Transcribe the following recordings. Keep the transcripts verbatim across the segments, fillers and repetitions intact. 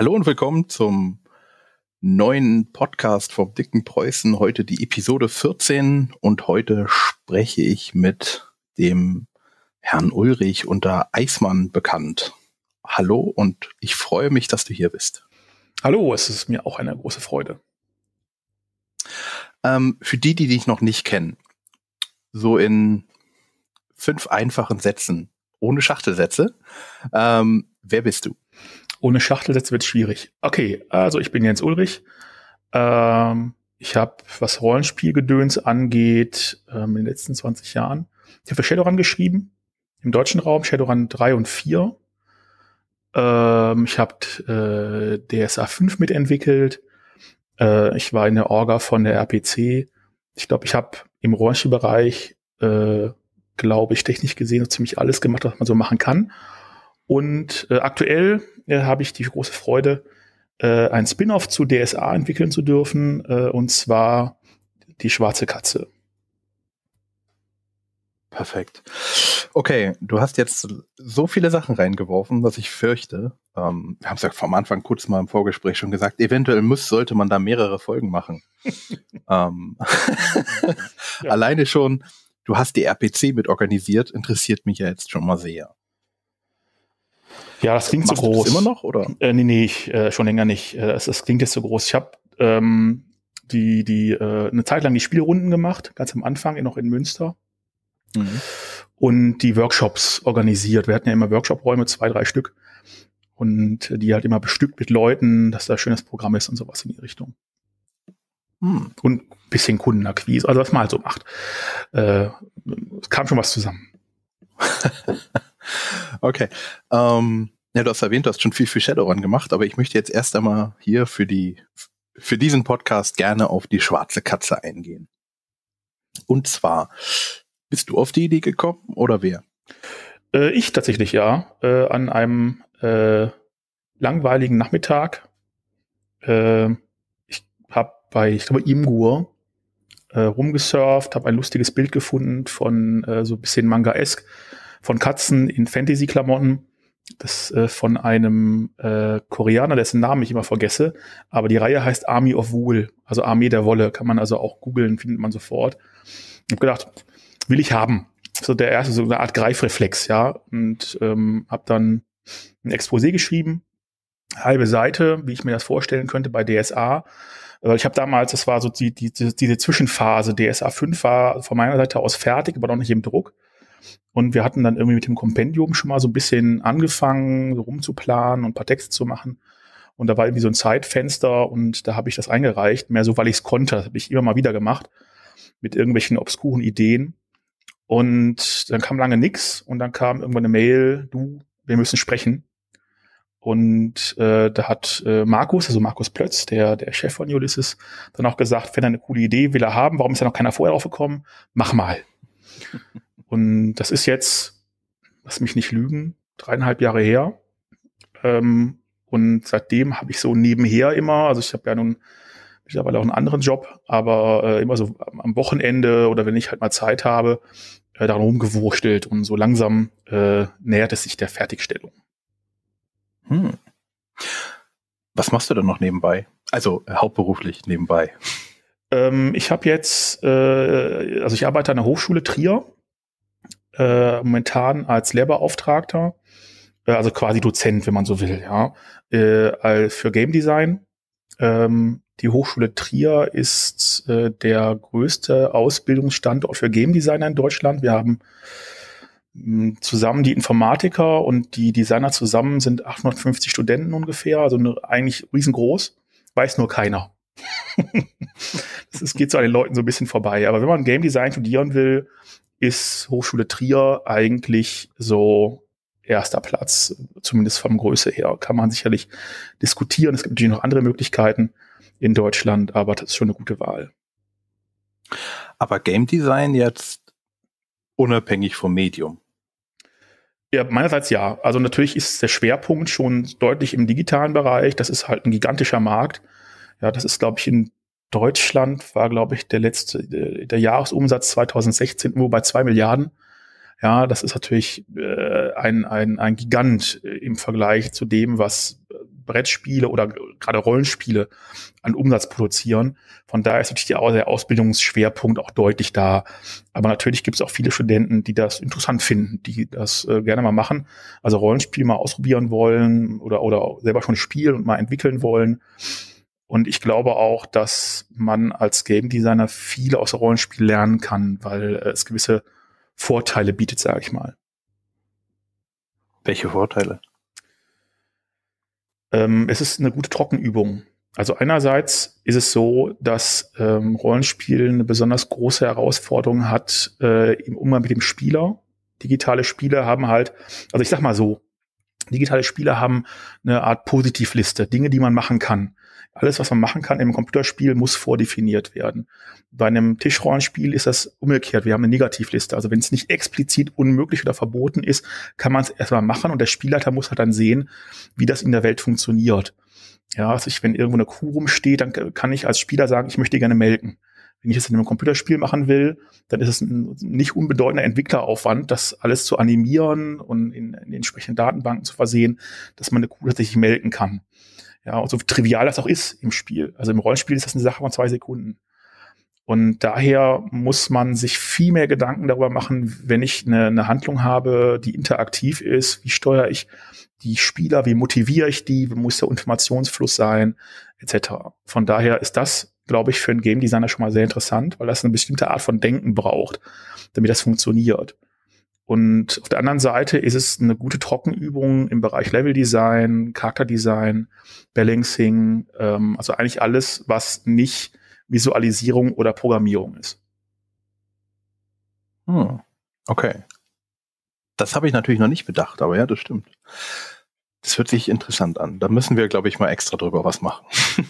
Hallo und willkommen zum neuen Podcast vom Dicken Preußen. Heute die Episode vierzehn und heute spreche ich mit dem Herrn Ulrich unter Eismann bekannt. Hallo und ich freue mich, dass du hier bist. Hallo, es ist mir auch eine große Freude. Ähm, für die, die dich noch nicht kennen, so in fünf einfachen Sätzen, ohne Schachtelsätze, ähm, wer bist du? Ohne Schachtelsätze wird es schwierig. Okay, also ich bin Jens Ulrich. Ähm, ich habe, was Rollenspielgedöns angeht, ähm, in den letzten zwanzig Jahren, ich habe für Shadowrun geschrieben, im deutschen Raum, Shadowrun drei und vier. Ähm, ich habe äh, D S A fünf mitentwickelt. Äh, ich war in der Orga von der R P C. Ich glaube, ich habe im Rollenspielbereich, äh, glaube ich, technisch gesehen so ziemlich alles gemacht, was man so machen kann. Und äh, aktuell äh, habe ich die große Freude, äh, ein Spin-off zu D S A entwickeln zu dürfen, äh, und zwar die Schwarze Katze. Perfekt. Okay, du hast jetzt so viele Sachen reingeworfen, dass ich fürchte, ähm, wir haben es ja vom Anfang kurz mal im Vorgespräch schon gesagt, eventuell muss, sollte man da mehrere Folgen machen. ähm, ja. Alleine schon, du hast die R P C mit organisiert, interessiert mich ja jetzt schon mal sehr. Ja, das klingt Machst so groß. Du das immer noch, oder? Äh, nee, nee, ich, äh, schon länger nicht. Äh, das, das klingt jetzt so groß. Ich habe ähm, die, die, äh, eine Zeit lang die Spielrunden gemacht, ganz am Anfang, noch in Münster. Mhm. Und die Workshops organisiert. Wir hatten ja immer Workshop-Räume, zwei, drei Stück. Und die halt immer bestückt mit Leuten, dass da ein schönes Programm ist und sowas in die Richtung. Hm. Und ein bisschen Kundenakquise, also was man halt so macht. Äh, es kam schon was zusammen. Okay. Ähm, ja, du hast erwähnt, du hast schon viel für Shadowrun gemacht, aber ich möchte jetzt erst einmal hier für die für diesen Podcast gerne auf die Schwarze Katze eingehen. Und zwar, bist du auf die Idee gekommen oder wer? Äh, ich tatsächlich, ja. Äh, an einem äh, langweiligen Nachmittag. Äh, ich habe bei, ich glaube, Imgur äh, rumgesurft, habe ein lustiges Bild gefunden von äh, so ein bisschen Manga-esk von Katzen in Fantasy-Klamotten. Das äh, von einem äh, Koreaner, dessen Namen ich immer vergesse. Aber die Reihe heißt Army of Wool, also Armee der Wolle. Kann man also auch googeln, findet man sofort. Ich habe gedacht, will ich haben. So der erste, so eine Art Greifreflex, ja. Und ähm, habe dann ein Exposé geschrieben, halbe Seite, wie ich mir das vorstellen könnte bei D S A. Weil ich habe damals, das war so die, die, diese Zwischenphase, D S A fünf war von meiner Seite aus fertig, aber noch nicht im Druck. Und wir hatten dann irgendwie mit dem Kompendium schon mal so ein bisschen angefangen, so rumzuplanen und ein paar Texte zu machen. Und da war irgendwie so ein Zeitfenster und da habe ich das eingereicht, mehr so, weil ich es konnte. Das habe ich immer mal wieder gemacht, mit irgendwelchen obskuren Ideen. Und dann kam lange nix und dann kam irgendwann eine Mail, du, wir müssen sprechen. Und äh, da hat äh, Markus, also Markus Plötz, der der Chef von Ulysses, dann auch gesagt, wenn er eine coole Idee will er haben, warum ist ja noch keiner vorher drauf gekommen? Mach mal. Und das ist jetzt, lass mich nicht lügen, dreieinhalb Jahre her. Ähm, und seitdem habe ich so nebenher immer, also ich habe ja nun mittlerweile auch einen anderen Job, aber äh, immer so am Wochenende oder wenn ich halt mal Zeit habe, äh, daran rumgewurschtelt und so langsam äh, nähert es sich der Fertigstellung. Hm. Was machst du denn noch nebenbei? Also äh, hauptberuflich nebenbei. Ähm, ich habe jetzt, äh, also ich arbeite an der Hochschule Trier, äh, momentan als Lehrbeauftragter, äh, also quasi Dozent, wenn man so will, ja, äh, für Game Design. Ähm, die Hochschule Trier ist äh, der größte Ausbildungsstandort für Game Designer in Deutschland. Wir haben mh, zusammen die Informatiker und die Designer zusammen sind achthundertfünfzig Studenten ungefähr, also eine, eigentlich riesengroß, weiß nur keiner. Das ist, geht so an den Leuten so ein bisschen vorbei. Aber wenn man Game Design studieren will, ist Hochschule Trier eigentlich so erster Platz, zumindest vom Größe her. Kann man sicherlich diskutieren. Es gibt natürlich noch andere Möglichkeiten in Deutschland, aber das ist schon eine gute Wahl. Aber Game Design jetzt unabhängig vom Medium? Ja, meinerseits ja. Also natürlich ist der Schwerpunkt schon deutlich im digitalen Bereich. Das ist halt ein gigantischer Markt. Ja, das ist, glaube ich, in Deutschland war, glaube ich, der letzte, der Jahresumsatz zweitausendsechzehn nur bei zwei Milliarden. Ja, das ist natürlich äh, ein, ein, ein Gigant im Vergleich zu dem, was Brettspiele oder gerade Rollenspiele an Umsatz produzieren. Von daher ist natürlich der, der Ausbildungsschwerpunkt auch deutlich da. Aber natürlich gibt es auch viele Studenten, die das interessant finden, die das äh, gerne mal machen. Also Rollenspiel mal ausprobieren wollen oder, oder selber schon spielen und mal entwickeln wollen. Und ich glaube auch, dass man als Game Designer viel aus Rollenspiel lernen kann, weil äh, es gewisse Vorteile bietet, sage ich mal. Welche Vorteile? Ähm, es ist eine gute Trockenübung. Also einerseits ist es so, dass ähm, Rollenspiel eine besonders große Herausforderung hat äh, im Umgang mit dem Spieler. Digitale Spiele haben halt, also ich sag mal so, digitale Spiele haben eine Art Positivliste, Dinge, die man machen kann. Alles, was man machen kann im Computerspiel, muss vordefiniert werden. Bei einem Tischrollenspiel ist das umgekehrt. Wir haben eine Negativliste. Also wenn es nicht explizit unmöglich oder verboten ist, kann man es erstmal machen und der Spielleiter muss halt dann sehen, wie das in der Welt funktioniert. Ja, also ich, wenn irgendwo eine Kuh rumsteht, dann kann ich als Spieler sagen, ich möchte gerne melken. Wenn ich das in einem Computerspiel machen will, dann ist es ein nicht unbedeutender Entwickleraufwand, das alles zu animieren und in, in entsprechenden Datenbanken zu versehen, dass man eine Kuh tatsächlich melken kann. Ja, und so trivial das auch ist im Spiel. Also im Rollenspiel ist das eine Sache von zwei Sekunden. Und daher muss man sich viel mehr Gedanken darüber machen, wenn ich eine, eine Handlung habe, die interaktiv ist, wie steuere ich die Spieler, wie motiviere ich die, wie muss der Informationsfluss sein, et cetera. Von daher ist das, glaube ich, für einen Game Designer schon mal sehr interessant, weil das eine bestimmte Art von Denken braucht, damit das funktioniert. Und auf der anderen Seite ist es eine gute Trockenübung im Bereich Leveldesign, Charakterdesign, Balancing, ähm, also eigentlich alles, was nicht Visualisierung oder Programmierung ist. Hm. Okay. Das habe ich natürlich noch nicht bedacht, aber ja, das stimmt. Das hört sich interessant an. Da müssen wir, glaube ich, mal extra drüber was machen.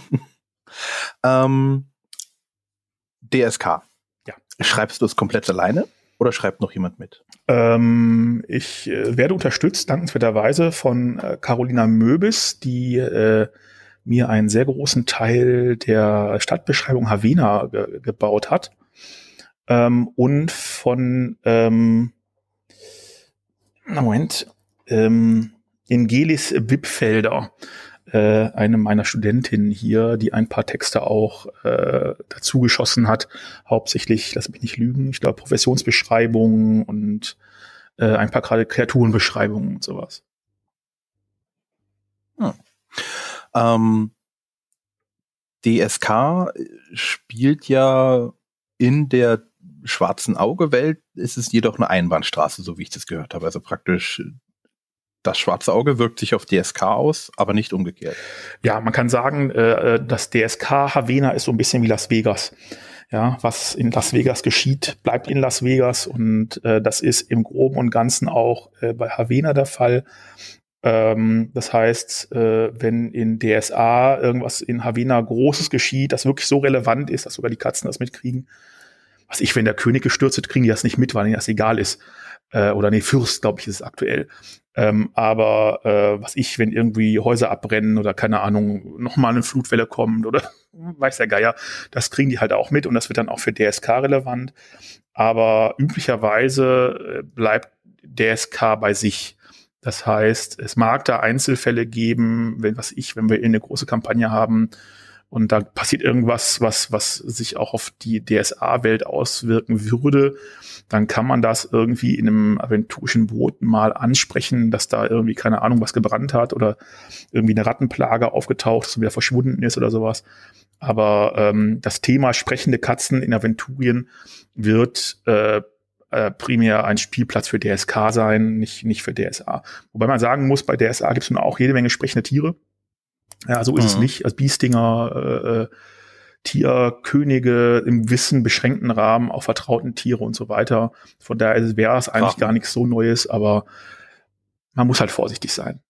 ähm, D S K. Ja. Schreibst du es komplett alleine oder schreibt noch jemand mit? Ähm, ich äh, werde unterstützt, dankenswerterweise, von äh, Carolina Möbis, die äh, mir einen sehr großen Teil der Stadtbeschreibung Havena ge- gebaut hat. Ähm, und von ähm, na Moment, ähm, Ingelis Wippfelder, äh, eine meiner Studentinnen hier, die ein paar Texte auch äh, dazu geschossen hat. Hauptsächlich, lass mich nicht lügen, ich glaube Professionsbeschreibungen und äh, ein paar gerade Kreaturenbeschreibungen und sowas. Hm. Ähm, D S K spielt ja in der schwarzen Auge-Welt, ist es jedoch eine Einbahnstraße, so wie ich das gehört habe. Also praktisch das schwarze Auge wirkt sich auf D S K aus, aber nicht umgekehrt. Ja, man kann sagen, äh, das D S K Havena ist so ein bisschen wie Las Vegas. Ja, was in Las Vegas geschieht, bleibt in Las Vegas und äh, das ist im Groben und Ganzen auch äh, bei Havena der Fall. Ähm, das heißt, äh, wenn in D S A irgendwas in Havena Großes geschieht, das wirklich so relevant ist, dass sogar die Katzen das mitkriegen. Was ich, wenn der König gestürzt wird, kriegen die das nicht mit, weil ihnen das egal ist. Äh, oder nee, Fürst, glaube ich, ist es aktuell. Ähm, aber äh, was ich, wenn irgendwie Häuser abbrennen oder keine Ahnung, nochmal eine Flutwelle kommt oder weiß der Geier, das kriegen die halt auch mit und das wird dann auch für D S K relevant. Aber üblicherweise äh, bleibt D S K bei sich. Das heißt, es mag da Einzelfälle geben, wenn was ich, wenn wir eine große Kampagne haben und da passiert irgendwas, was was sich auch auf die D S A-Welt auswirken würde, dann kann man das irgendwie in einem aventurischen Boot mal ansprechen, dass da irgendwie, keine Ahnung, was gebrannt hat oder irgendwie eine Rattenplage aufgetaucht ist und wieder verschwunden ist oder sowas. Aber ähm, das Thema sprechende Katzen in Aventurien wird äh, äh, primär ein Spielplatz für D S K sein, nicht, nicht für D S A. Wobei man sagen muss, bei D S A gibt es nun auch jede Menge sprechende Tiere. Ja, so ist mhm. es nicht. Also Biestinger, äh, Tierkönige im gewissen beschränkten Rahmen, auch vertrauten Tiere und so weiter. Von daher wäre es eigentlich Ach. gar nichts so Neues, aber man muss halt vorsichtig sein.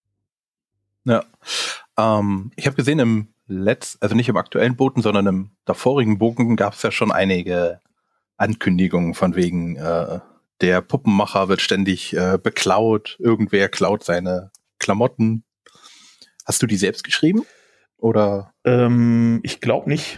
Ja, ähm, ich habe gesehen im letzten, also nicht im aktuellen Boten, sondern im davorigen Bogen gab es ja schon einige Ankündigungen von wegen, äh, der Puppenmacher wird ständig äh, beklaut, irgendwer klaut seine Klamotten. Hast du die selbst geschrieben? Oder? Ähm, ich glaube nicht.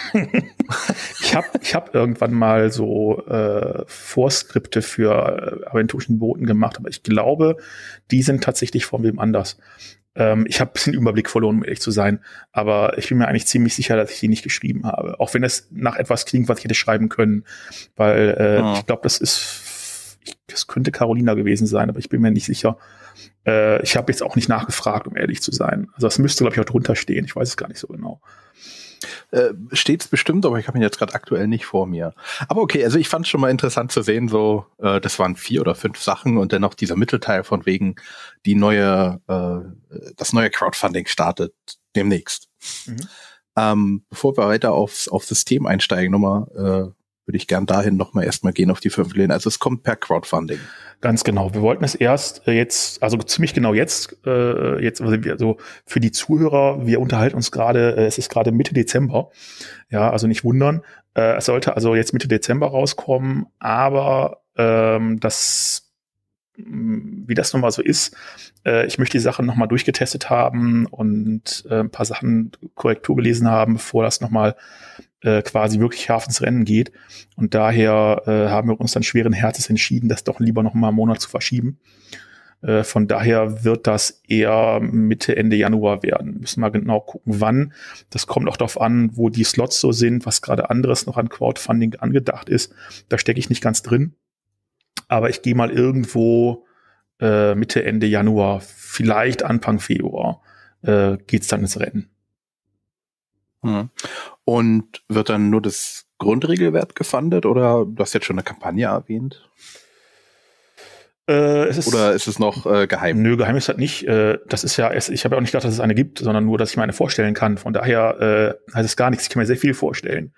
ich habe ich hab irgendwann mal so äh, Vorskripte für äh, aventurischen Boten gemacht, aber ich glaube, die sind tatsächlich von wem anders. Ähm, ich habe ein bisschen Überblick verloren, um ehrlich zu sein. Aber ich bin mir eigentlich ziemlich sicher, dass ich die nicht geschrieben habe. Auch wenn es nach etwas klingt, was ich hätte schreiben können. Weil äh, ja. ich glaube, das ist, ich, das könnte Carolina gewesen sein, aber ich bin mir nicht sicher. Äh, ich habe jetzt auch nicht nachgefragt, um ehrlich zu sein. Also das müsste, glaube ich, auch drunter stehen. Ich weiß es gar nicht so genau. Äh, steht's bestimmt, aber ich habe ihn jetzt gerade aktuell nicht vor mir. Aber okay, also ich fand es schon mal interessant zu sehen, so, äh, das waren vier oder fünf Sachen und dann noch dieser Mittelteil von wegen die neue, äh, das neue Crowdfunding startet demnächst. Mhm. Ähm, bevor wir weiter aufs, aufs System einsteigen, nochmal, äh, würde ich gern dahin nochmal erstmal gehen auf die fünf Pläne. Also es kommt per Crowdfunding. Ganz genau. Wir wollten es erst äh, jetzt, also ziemlich genau jetzt, äh, jetzt, also, also für die Zuhörer, wir unterhalten uns gerade, äh, es ist gerade Mitte Dezember. Ja, also nicht wundern. Äh, es sollte also jetzt Mitte Dezember rauskommen, aber ähm, das, wie das nun mal so ist, äh, ich möchte die Sachen nochmal durchgetestet haben und äh, ein paar Sachen Korrektur gelesen haben, bevor das nochmal äh, quasi wirklich scharf ins Rennen geht. Und daher äh, haben wir uns dann schweren Herzens entschieden, das doch lieber noch mal einen Monat zu verschieben. Äh, von daher wird das eher Mitte, Ende Januar werden. Müssen wir genau gucken, wann. Das kommt auch darauf an, wo die Slots so sind, was gerade anderes noch an Crowdfunding angedacht ist. Da stecke ich nicht ganz drin. Aber ich gehe mal irgendwo äh, Mitte, Ende Januar, vielleicht Anfang Februar, äh, geht's dann ins Rennen. Hm. Und wird dann nur das Grundregelwerk gefundet oder du hast jetzt schon eine Kampagne erwähnt? Äh, es ist, oder ist es noch äh, geheim? Nö, geheim ist das nicht. Äh, das ist ja, es, ich habe ja auch nicht gedacht, dass es eine gibt, sondern nur, dass ich mir eine vorstellen kann. Von daher äh, heißt es gar nichts. Ich kann mir sehr viel vorstellen.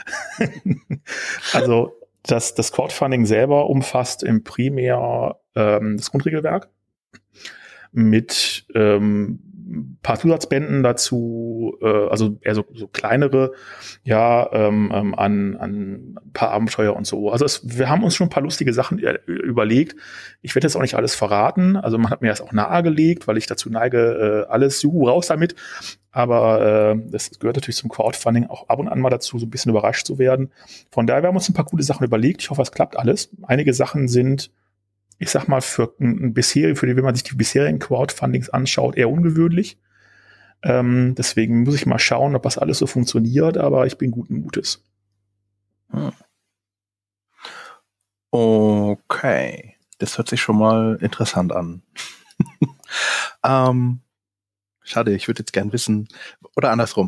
Also das, das Crowdfunding selber umfasst im Primär ähm, das Grundregelwerk mit ähm, paar Zusatzbänden dazu, äh, also eher so, so kleinere, ja, ähm, ähm, an, an ein paar Abenteuer und so. Also es, wir haben uns schon ein paar lustige Sachen überlegt. Ich werde jetzt auch nicht alles verraten. Also man hat mir das auch nahegelegt, weil ich dazu neige, äh, alles juhu, raus damit. Aber äh, das gehört natürlich zum Crowdfunding auch ab und an mal dazu, so ein bisschen überrascht zu werden. Von daher, wir haben uns ein paar coole Sachen überlegt. Ich hoffe, es klappt alles. Einige Sachen sind, ich sag mal, für ein bisher, für die, wenn man sich die bisherigen Crowdfundings anschaut, eher ungewöhnlich. Ähm, deswegen muss ich mal schauen, ob das alles so funktioniert, aber ich bin guten Mutes. Hm. Okay. Das hört sich schon mal interessant an. ähm, schade, ich würde jetzt gern wissen, oder andersrum.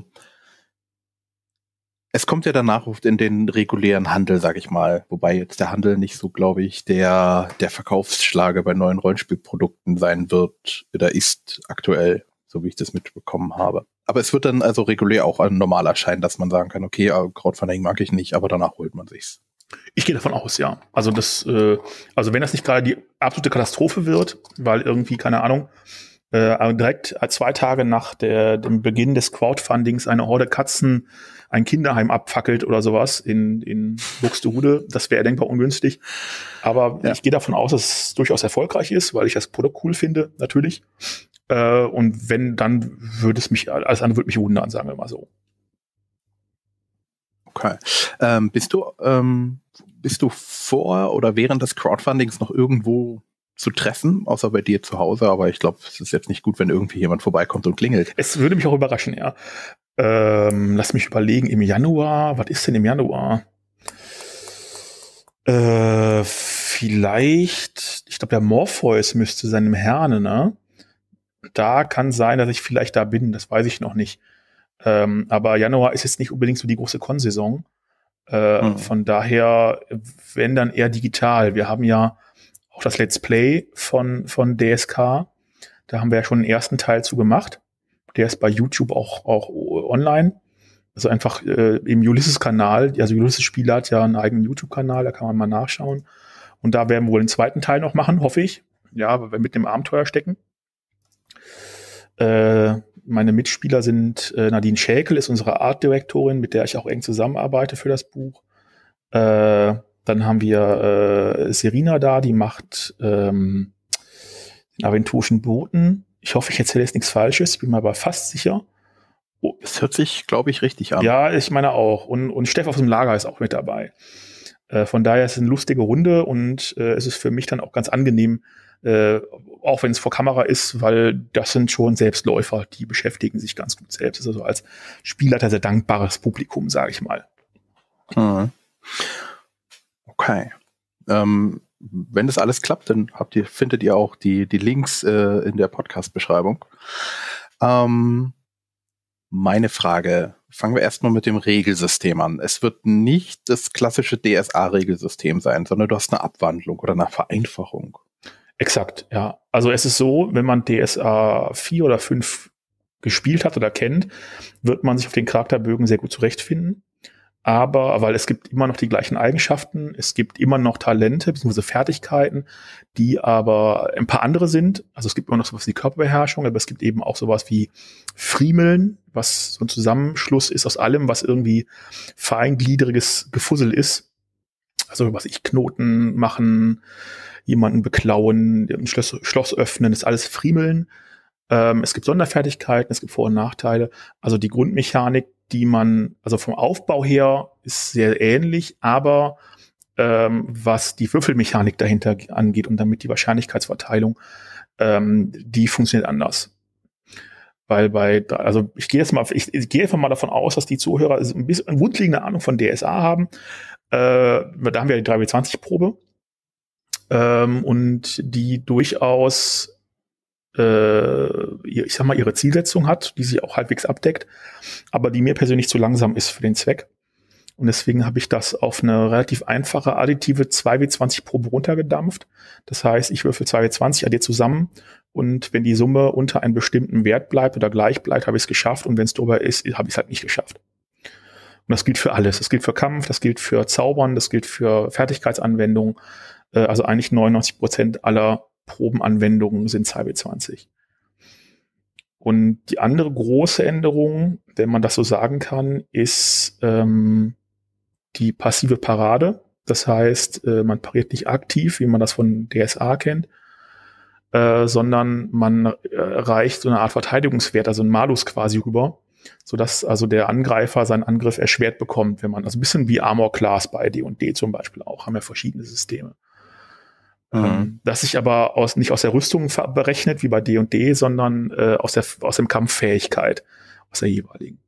Es kommt ja danach oft in den regulären Handel, sag ich mal. Wobei jetzt der Handel nicht so, glaube ich, der, der Verkaufsschlager bei neuen Rollenspielprodukten sein wird oder ist aktuell, so wie ich das mitbekommen habe. Aber es wird dann also regulär auch ein normal erscheinen, dass man sagen kann, okay, Crowdfunding mag ich nicht, aber danach holt man sich's. Ich gehe davon aus, ja. Also das, äh, also wenn das nicht gerade die absolute Katastrophe wird, weil irgendwie, keine Ahnung, äh, direkt zwei Tage nach der, dem Beginn des Crowdfundings eine Horde Katzen ein Kinderheim abfackelt oder sowas in, in Buxtehude, das wäre denkbar ungünstig. Aber ja. Ich gehe davon aus, dass es durchaus erfolgreich ist, weil ich das Produkt cool finde, natürlich. Äh, und wenn, dann würde es mich, alles andere würde mich wundern, sagen wir mal so. Okay. Ähm, bist du, ähm, bist du vor oder während des Crowdfundings noch irgendwo zu treffen, außer bei dir zu Hause? Aber ich glaube, es ist jetzt nicht gut, wenn irgendwie jemand vorbeikommt und klingelt. Es würde mich auch überraschen, ja. Ähm, lass mich überlegen, im Januar, was ist denn im Januar? Äh, vielleicht, ich glaube, der Morpheus müsste sein im Herne, ne? Da kann sein, dass ich vielleicht da bin, das weiß ich noch nicht. Ähm, aber Januar ist jetzt nicht unbedingt so die große Con-Saison. Äh, hm. Von daher, wenn dann eher digital. Wir haben ja auch das Let's Play von, von D S K. Da haben wir ja schon den ersten Teil zu gemacht. Der ist bei YouTube auch, auch online. Also einfach äh, im Ulysses-Kanal. Also Ulysses-Spieler hat ja einen eigenen YouTube-Kanal, da kann man mal nachschauen. Und da werden wir wohl den zweiten Teil noch machen, hoffe ich. Ja, weil wir mitten im Abenteuer stecken. Äh, meine Mitspieler sind äh, Nadine Schäkel, ist unsere Art-Direktorin, mit der ich auch eng zusammenarbeite für das Buch. Äh, dann haben wir äh, Serena da, die macht ähm, den aventurischen Boten. Ich hoffe, ich erzähle jetzt nichts Falsches, bin mir aber fast sicher. Oh, das hört sich, glaube ich, richtig an. Ja, ich meine auch. Und, und Steff aus dem Lager ist auch mit dabei. Äh, von daher ist es eine lustige Runde und äh, es ist für mich dann auch ganz angenehm, äh, auch wenn es vor Kamera ist, weil das sind schon Selbstläufer, die beschäftigen sich ganz gut selbst. Das ist also als Spielleiter sehr dankbares Publikum, sage ich mal. Mhm. Okay. Ähm, wenn das alles klappt, dann habt ihr, findet ihr auch die, die Links äh, in der Podcast-Beschreibung. Ähm, meine Frage, fangen wir erstmal mit dem Regelsystem an. Es wird nicht das klassische D S A-Regelsystem sein, sondern du hast eine Abwandlung oder eine Vereinfachung. Exakt, ja. Also es ist so, wenn man D S A vier oder fünf gespielt hat oder kennt, wird man sich auf den Charakterbögen sehr gut zurechtfinden. Aber, weil es gibt immer noch die gleichen Eigenschaften, es gibt immer noch Talente bzw. Fertigkeiten, die aber ein paar andere sind. Also es gibt immer noch sowas wie Körperbeherrschung, aber es gibt eben auch sowas wie Friemeln, was so ein Zusammenschluss ist aus allem, was irgendwie feingliedriges Gefussel ist. Also was ich Knoten machen, jemanden beklauen, ein Schloss, Schloss öffnen, ist alles Friemeln. Ähm, es gibt Sonderfertigkeiten, es gibt Vor- und Nachteile. Also die Grundmechanik, die man, also vom Aufbau her ist sehr ähnlich, aber ähm, was die Würfelmechanik dahinter angeht und damit die Wahrscheinlichkeitsverteilung, ähm, die funktioniert anders. Weil bei, also ich gehe jetzt mal, ich, ich gehe einfach mal davon aus, dass die Zuhörer ein bisschen eine grundlegende Ahnung von D S A haben. Äh, da haben wir die drei W zwanzig Probe ähm, und die durchaus ich sag mal, ihre Zielsetzung hat, die sich auch halbwegs abdeckt, aber die mir persönlich zu langsam ist für den Zweck. Und deswegen habe ich das auf eine relativ einfache, additive zwei W zwanzig Probe runtergedampft. Das heißt, ich würfel zwei W zwanzig, addiere zusammen und wenn die Summe unter einem bestimmten Wert bleibt oder gleich bleibt, habe ich es geschafft und wenn es drüber ist, habe ich es halt nicht geschafft. Und das gilt für alles. Das gilt für Kampf, das gilt für Zaubern, das gilt für Fertigkeitsanwendungen. Also eigentlich neunundneunzig Prozent aller Probenanwendungen sind zwei W zwanzig. Und die andere große Änderung, wenn man das so sagen kann, ist ähm, die passive Parade. Das heißt, äh, man pariert nicht aktiv, wie man das von D S A kennt, äh, sondern man äh, reicht so eine Art Verteidigungswert, also ein Malus quasi rüber, sodass also der Angreifer seinen Angriff erschwert bekommt, wenn man, also ein bisschen wie Armor Class bei D und D zum Beispiel auch, haben ja verschiedene Systeme. Mhm. Das sich aber aus, nicht aus der Rüstung berechnet, wie bei D und D, sondern äh, aus der aus dem Kampffähigkeit, aus der jeweiligen.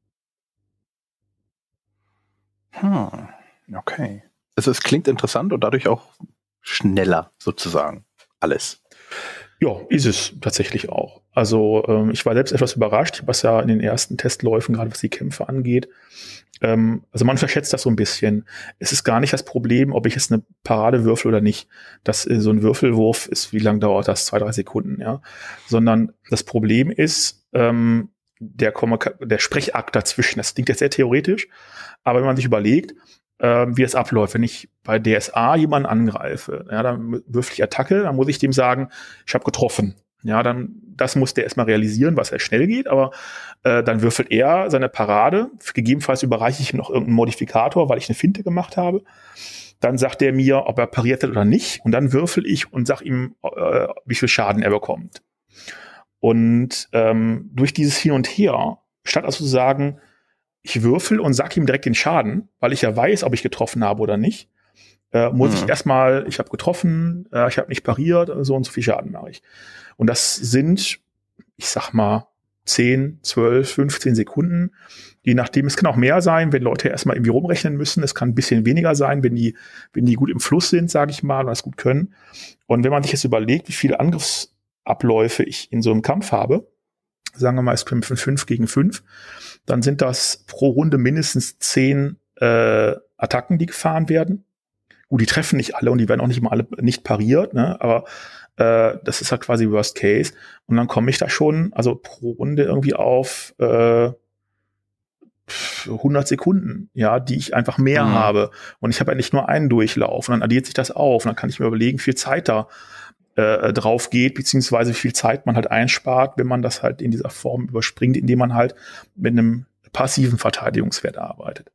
Hm, okay. Also es klingt interessant und dadurch auch schneller sozusagen alles. Ja, ist es tatsächlich auch. Also ähm, ich war selbst etwas überrascht, was ja in den ersten Testläufen, gerade was die Kämpfe angeht. Ähm, also man verschätzt das so ein bisschen. Es ist gar nicht das Problem, ob ich jetzt eine Parade würfel oder nicht. Das, äh, so ein Würfelwurf ist, wie lange dauert das? Zwei, drei Sekunden, ja. Sondern das Problem ist, ähm, der, der Sprechakt dazwischen. Das klingt jetzt sehr theoretisch, aber wenn man sich überlegt, äh, wie es abläuft, wenn ich bei D S A jemanden angreife, ja, dann würfel ich Attacke, dann muss ich dem sagen, ich habe getroffen. Ja, dann, das muss der erstmal realisieren, was ja schnell geht, aber äh, dann würfelt er seine Parade. Gegebenenfalls überreiche ich ihm noch irgendeinen Modifikator, weil ich eine Finte gemacht habe. Dann sagt er mir, ob er pariert hat oder nicht. Und dann würfel ich und sag ihm, äh, wie viel Schaden er bekommt. Und ähm, durch dieses Hin und Her, statt also zu sagen, ich würfel und sag ihm direkt den Schaden, weil ich ja weiß, ob ich getroffen habe oder nicht, äh, muss mhm. ich erstmal, ich habe getroffen, äh, ich habe nicht pariert, so und so viel Schaden mache ich. Und das sind, ich sag mal, zehn, zwölf, fünfzehn Sekunden. Je nachdem, es kann auch mehr sein, wenn Leute erstmal irgendwie rumrechnen müssen. Es kann ein bisschen weniger sein, wenn die, wenn die gut im Fluss sind, sage ich mal, und das gut können. Und wenn man sich jetzt überlegt, wie viele Angriffsabläufe ich in so einem Kampf habe, sagen wir mal, es kämpfen fünf gegen fünf, dann sind das pro Runde mindestens zehn äh, Attacken, die gefahren werden. Gut, die treffen nicht alle und die werden auch nicht mal alle nicht pariert, ne? Aber äh, das ist halt quasi Worst Case. Und dann komme ich da schon, also pro Runde irgendwie auf äh, hundert Sekunden, ja, die ich einfach mehr mhm. habe. Und ich habe ja nicht nur einen Durchlauf. Und dann addiert sich das auf. Und dann kann ich mir überlegen, wie viel Zeit da äh, drauf geht, beziehungsweise wie viel Zeit man halt einspart, wenn man das halt in dieser Form überspringt, indem man halt mit einem passiven Verteidigungswert arbeitet.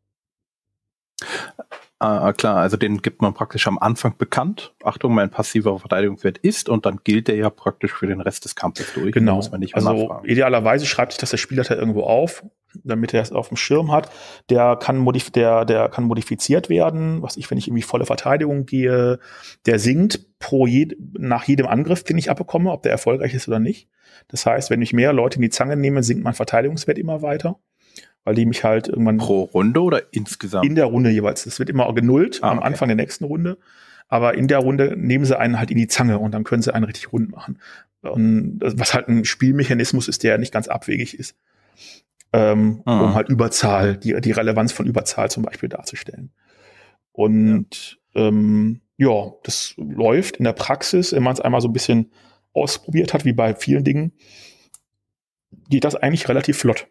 Ah, klar, also den gibt man praktisch am Anfang bekannt. Achtung, mein passiver Verteidigungswert ist und dann gilt der ja praktisch für den Rest des Kampfes durch. Genau. Muss man nicht also nachfragen. Idealerweise schreibt sich das der Spielleiter irgendwo auf. damit er es auf dem Schirm hat. Der kann, modif- der, der kann modifiziert werden, was ich, wenn ich irgendwie volle Verteidigung gehe, der sinkt pro jed- nach jedem Angriff, den ich abbekomme, ob der erfolgreich ist oder nicht. Das heißt, wenn ich mehr Leute in die Zange nehme, sinkt mein Verteidigungswert immer weiter, weil die mich halt irgendwann pro Runde oder insgesamt? In der Runde jeweils. Das wird immer genullt ah, am okay. Anfang der nächsten Runde. Aber in der Runde nehmen sie einen halt in die Zange und dann können sie einen richtig rund machen. Und was halt ein Spielmechanismus ist, der nicht ganz abwegig ist. Ähm, mhm. Um halt Überzahl, die, die Relevanz von Überzahl zum Beispiel darzustellen. Und ja, ähm, ja das läuft in der Praxis, wenn man es einmal so ein bisschen ausprobiert hat, wie bei vielen Dingen, geht das eigentlich relativ flott.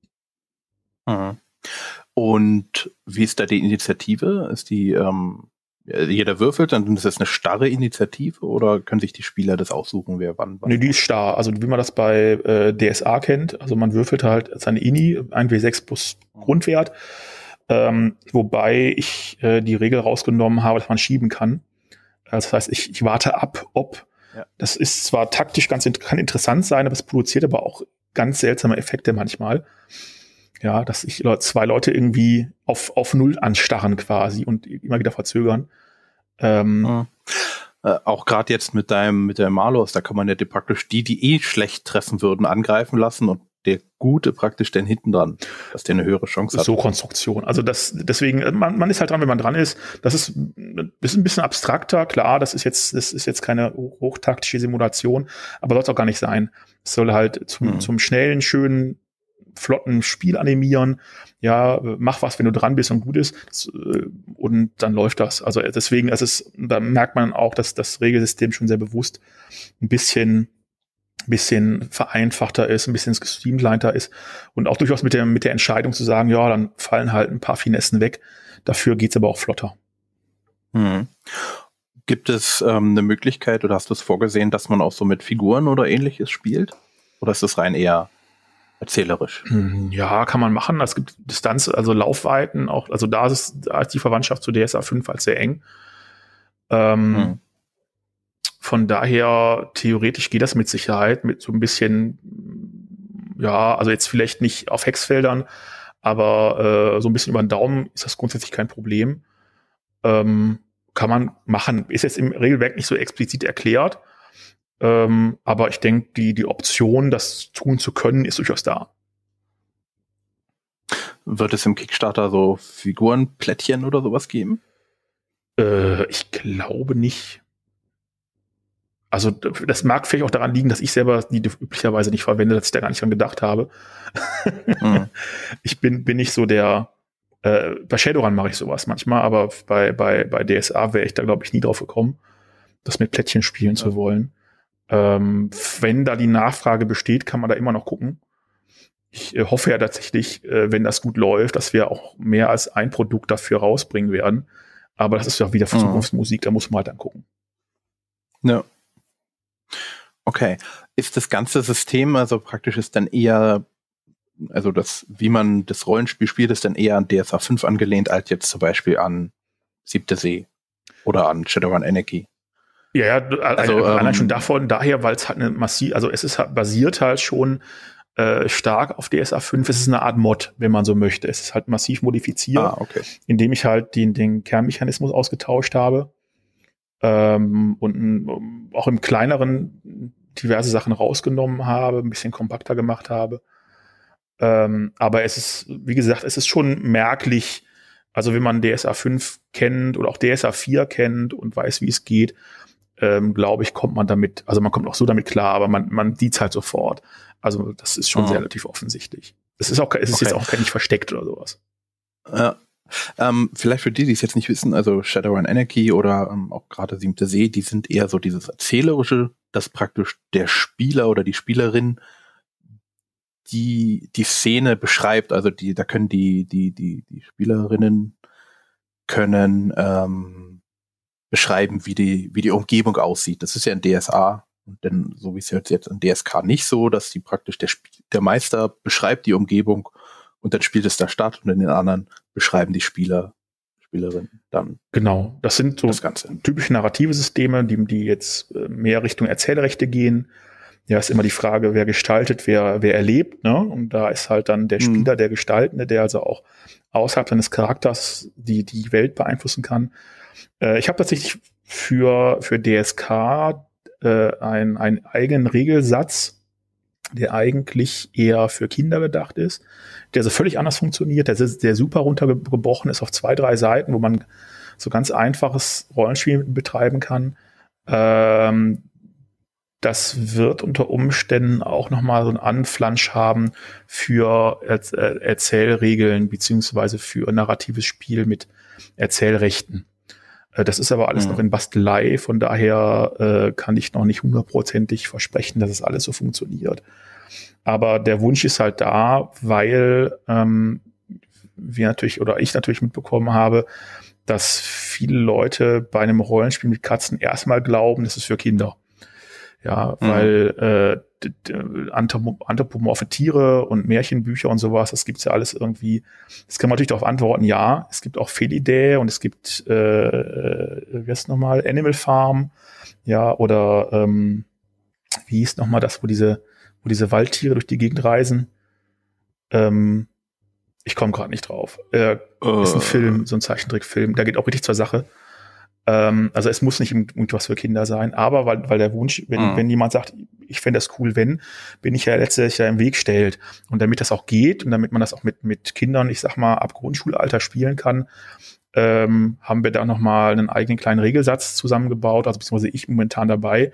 Mhm. Und wie ist da die Initiative? Ist die, ähm, jeder würfelt, dann ist das eine starre Initiative oder können sich die Spieler das aussuchen, wer wann? wann nee, die ist starr. Also wie man das bei äh, D S A kennt, also man würfelt halt seine Ini, ein W sechs plus Grundwert, ähm, wobei ich äh, die Regel rausgenommen habe, dass man schieben kann. Das heißt, ich, ich warte ab, ob, ja. Das ist zwar taktisch ganz kann interessant sein, aber es produziert aber auch ganz seltsame Effekte manchmal. Ja, dass ich zwei Leute irgendwie auf, auf Null anstarren quasi und immer wieder verzögern. Ähm, mhm. äh, auch gerade jetzt mit deinem, mit der Malus, da kann man ja die praktisch die, die eh schlecht treffen würden, angreifen lassen und der Gute praktisch dann hinten dran, dass der eine höhere Chance hat. So Konstruktion. Also das, deswegen, man, man ist halt dran, wenn man dran ist. Das ist, das ist ein bisschen abstrakter, klar, das ist jetzt, das ist jetzt keine hochtaktische Simulation, aber soll es auch gar nicht sein. Es soll halt zum, mhm. zum schnellen, schönen, flotten Spiel animieren, ja, mach was, wenn du dran bist und gut ist, das, und dann läuft das. Also deswegen, es ist, da merkt man auch, dass das Regelsystem schon sehr bewusst ein bisschen, bisschen vereinfachter ist, ein bisschen gestreamliner ist und auch durchaus mit der, mit der Entscheidung zu sagen, ja, dann fallen halt ein paar Finessen weg, dafür geht's aber auch flotter. Hm. Gibt es ähm, eine Möglichkeit oder hast du es vorgesehen, dass man auch so mit Figuren oder ähnliches spielt? Oder ist das rein eher erzählerisch? Ja, kann man machen. Es gibt Distanz, also Laufweiten auch, also da ist, da ist die Verwandtschaft zu D S A fünf halt sehr eng. Ähm, hm. Von daher, theoretisch geht das mit Sicherheit mit so ein bisschen, ja, also jetzt vielleicht nicht auf Hexfeldern, aber äh, so ein bisschen über den Daumen ist das grundsätzlich kein Problem. Ähm, kann man machen. Ist jetzt im Regelwerk nicht so explizit erklärt, ähm, aber ich denke, die, die Option, das tun zu können, ist durchaus da. Wird es im Kickstarter so Figurenplättchen oder sowas geben? Äh, ich glaube nicht. Also das mag vielleicht auch daran liegen, dass ich selber die üblicherweise nicht verwende, dass ich da gar nicht dran gedacht habe. Mhm. Ich bin, bin nicht so der, äh, bei Shadowrun mache ich sowas manchmal, aber bei, bei, bei D S A wäre ich da, glaube ich, nie drauf gekommen, das mit Plättchen spielen ja. zu wollen. Ähm, wenn da die Nachfrage besteht, kann man da immer noch gucken. Ich äh, hoffe ja tatsächlich, äh, wenn das gut läuft, dass wir auch mehr als ein Produkt dafür rausbringen werden. Aber das ist ja wieder für mhm. Zukunftsmusik, da muss man halt dann gucken. Ja. Okay. Ist das ganze System, also praktisch ist dann eher, also das, wie man das Rollenspiel spielt, ist dann eher an D S A fünf angelehnt, als jetzt zum Beispiel an Siebte See oder an Shadowrun Anarchy? Ja, ja, also, also allein ähm, schon davon, daher, weil es halt eine massiv, also es ist halt, basiert halt schon äh, stark auf D S A fünf. Es ist eine Art Mod, wenn man so möchte. Es ist halt massiv modifiziert, ah, okay. indem ich halt den, den Kernmechanismus ausgetauscht habe ähm, und um, auch im kleineren diverse Sachen rausgenommen habe, ein bisschen kompakter gemacht habe. Ähm, aber es ist, wie gesagt, es ist schon merklich, also wenn man D S A fünf kennt oder auch D S A vier kennt und weiß, wie es geht, ähm, glaube ich, kommt man damit, also man kommt auch so damit klar, aber man, man sieht es halt sofort. Also das ist schon oh. relativ offensichtlich. Es ist auch, es ist okay. jetzt auch nicht versteckt oder sowas. Ja. Ähm, vielleicht für die, die es jetzt nicht wissen, also Shadowrun Anarchy oder ähm, auch gerade Siebte See, die sind eher so dieses Erzählerische, dass praktisch der Spieler oder die Spielerin die die Szene beschreibt, also die, da können die die die die Spielerinnen können ähm, beschreiben, wie die wie die Umgebung aussieht. Das ist ja in D S A, denn so wie es jetzt jetzt in D S K nicht so, dass die praktisch der der Meister beschreibt die Umgebung und dann spielt es da statt und in den anderen beschreiben die Spieler Spielerinnen dann. Genau, das sind so das typische narrative Systeme, die die jetzt mehr Richtung Erzählrechte gehen. ja, ist immer die Frage, wer gestaltet, wer, wer erlebt, ne? Und da ist halt dann der Spieler, mhm. der Gestaltende, der also auch außerhalb seines Charakters die, die Welt beeinflussen kann. Äh, ich habe tatsächlich für, für D S K äh, einen, einen eigenen Regelsatz, der eigentlich eher für Kinder gedacht ist, der so völlig anders funktioniert, der, der super runtergebrochen ist auf zwei, drei Seiten, wo man so ganz einfaches Rollenspiel betreiben kann. Ähm, das wird unter Umständen auch nochmal so einen Anflansch haben für Er- Erzählregeln beziehungsweise für narratives Spiel mit Erzählrechten. Äh, das ist aber alles mhm. noch in Bastelei, von daher äh, kann ich noch nicht hundertprozentig versprechen, dass es alles so funktioniert. Aber der Wunsch ist halt da, weil ähm, wir natürlich oder ich natürlich mitbekommen habe, dass viele Leute bei einem Rollenspiel mit Katzen erstmal glauben, das ist für Kinder. Ja, mhm. weil äh, d- d- anthropomorphe Tiere und Märchenbücher und sowas, das gibt's ja alles irgendwie. Das kann man natürlich darauf antworten, ja, es gibt auch Felidae und es gibt, äh, wie heißt nochmal, Animal Farm, ja, oder ähm, wie hieß nochmal das, wo diese, wo diese Waldtiere durch die Gegend reisen? Ähm, ich komme gerade nicht drauf. Äh, uh. Ist ein Film, so ein Zeichentrickfilm, der geht auch richtig zur Sache. Ähm, also es muss nicht irgendwas für Kinder sein, aber weil, weil der Wunsch, wenn, uh. wenn jemand sagt, ich fände das cool, wenn, bin ich ja letztlich ja im Weg stellt. Und damit das auch geht und damit man das auch mit, mit Kindern, ich sag mal, ab Grundschulalter spielen kann, ähm, haben wir da nochmal einen eigenen kleinen Regelsatz zusammengebaut, also beziehungsweise ich momentan dabei,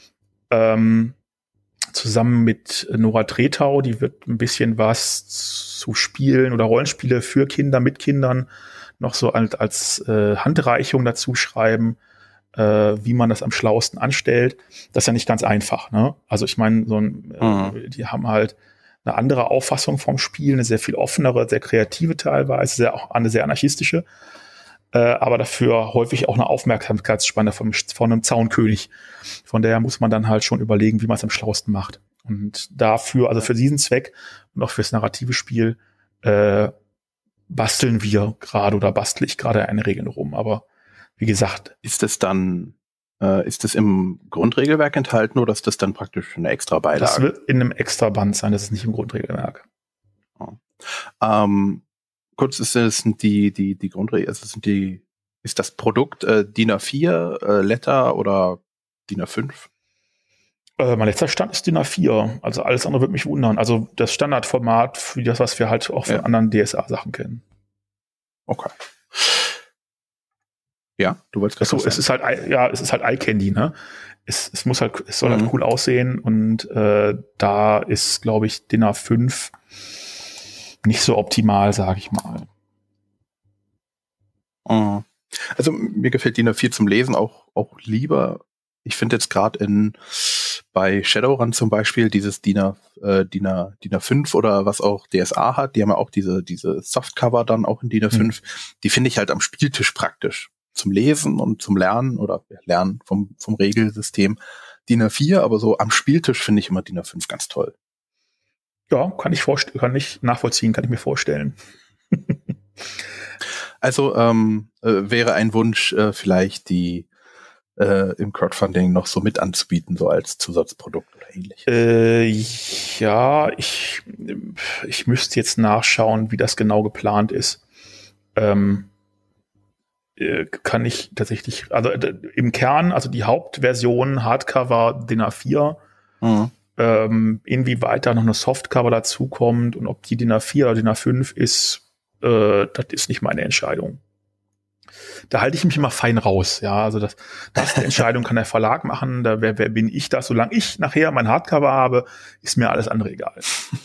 ähm, zusammen mit Nora Tretau, die wird ein bisschen was zu Spielen oder Rollenspiele für Kinder mit Kindern noch so als, als äh, Handreichung dazu schreiben, äh, wie man das am schlauesten anstellt. Das ist ja nicht ganz einfach, ne? Also ich meine, so ein, mhm. äh, die haben halt eine andere Auffassung vom Spiel, eine sehr viel offenere, sehr kreative teilweise, sehr, auch eine sehr anarchistische, äh, aber dafür häufig auch eine Aufmerksamkeitsspanne von, von einem Zaunkönig. Von daher muss man dann halt schon überlegen, wie man es am schlauesten macht. Und dafür, also für diesen Zweck und auch fürs narrative Spiel, äh, basteln wir gerade oder bastle ich gerade eine Regel rum. Aber wie gesagt. Ist das dann, äh, ist das im Grundregelwerk enthalten oder ist das dann praktisch eine extra Beilage? Das wird in einem extra Band sein, das ist nicht im Grundregelwerk. Oh. Ähm, kurz ist es die, die, die Grundregel, also sind die, ist das Produkt äh, D I N A vier, äh, Letter oder D I N A fünf? Äh, mein letzter Stand ist D I N A vier, also alles andere würde mich wundern. Also das Standardformat für das, was wir halt auch von ja. anderen D S A-Sachen kennen. Okay. Ja, du wolltest gerade so, es ist halt, ja, es ist halt Eye Candy, ne? Es, es muss halt, es soll mhm. halt cool aussehen und äh, da ist, glaube ich, D I N A fünf nicht so optimal, sage ich mal. Mhm. Also mir gefällt D I N A vier zum Lesen auch, auch lieber. Ich finde jetzt gerade in bei Shadowrun zum Beispiel dieses D I N A, äh, D I N A, D I N A fünf oder was auch D S A hat, die haben ja auch diese, diese Softcover dann auch in D I N A fünf, mhm. die finde ich halt am Spieltisch praktisch. Zum Lesen und zum Lernen oder Lernen vom, vom Regelsystem D I N A vier, aber so am Spieltisch finde ich immer D I N A fünf ganz toll. Ja, kann ich vorstellen, kann ich nachvollziehen, kann ich mir vorstellen. Also ähm, äh, wäre ein Wunsch, äh, vielleicht die äh, im Crowdfunding noch so mit anzubieten, so als Zusatzprodukt oder ähnlich. Äh, ja, ich, ich müsste jetzt nachschauen, wie das genau geplant ist. Ähm, kann ich tatsächlich, also im Kern, also die Hauptversion Hardcover D I N A vier, mhm. ähm, inwieweit da noch eine Softcover dazukommt und ob die D I N A vier oder D I N A fünf ist, äh, das ist nicht meine Entscheidung. Da halte ich mich immer fein raus, ja, also das, das die Entscheidung kann der Verlag machen, da wer, wer bin ich das, solange ich nachher mein Hardcover habe, ist mir alles andere egal.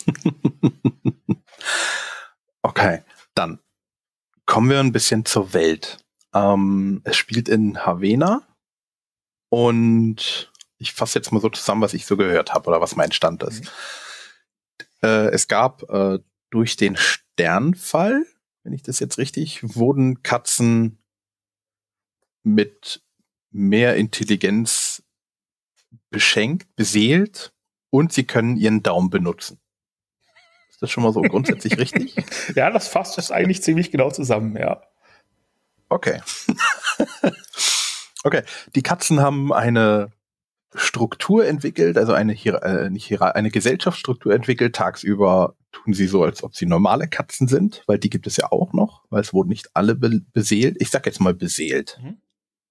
Okay, dann kommen wir ein bisschen zur Welt. Ähm, es spielt in Havena und ich fasse jetzt mal so zusammen, was ich so gehört habe oder was mein Stand ist. Mhm. Äh, es gab äh, durch den Sternfall, wenn ich das jetzt richtig, wurden Katzen mit mehr Intelligenz beschenkt, beseelt und sie können ihren Daumen benutzen. Ist das schon mal so grundsätzlich richtig? Ja, das fasst das eigentlich ziemlich genau zusammen, ja. Okay. Okay, die Katzen haben eine Struktur entwickelt, also eine, Hier äh, nicht Hier eine Gesellschaftsstruktur entwickelt. Tagsüber tun sie so, als ob sie normale Katzen sind, weil die gibt es ja auch noch, weil es wurden nicht alle be beseelt. Ich sag jetzt mal beseelt. Mhm.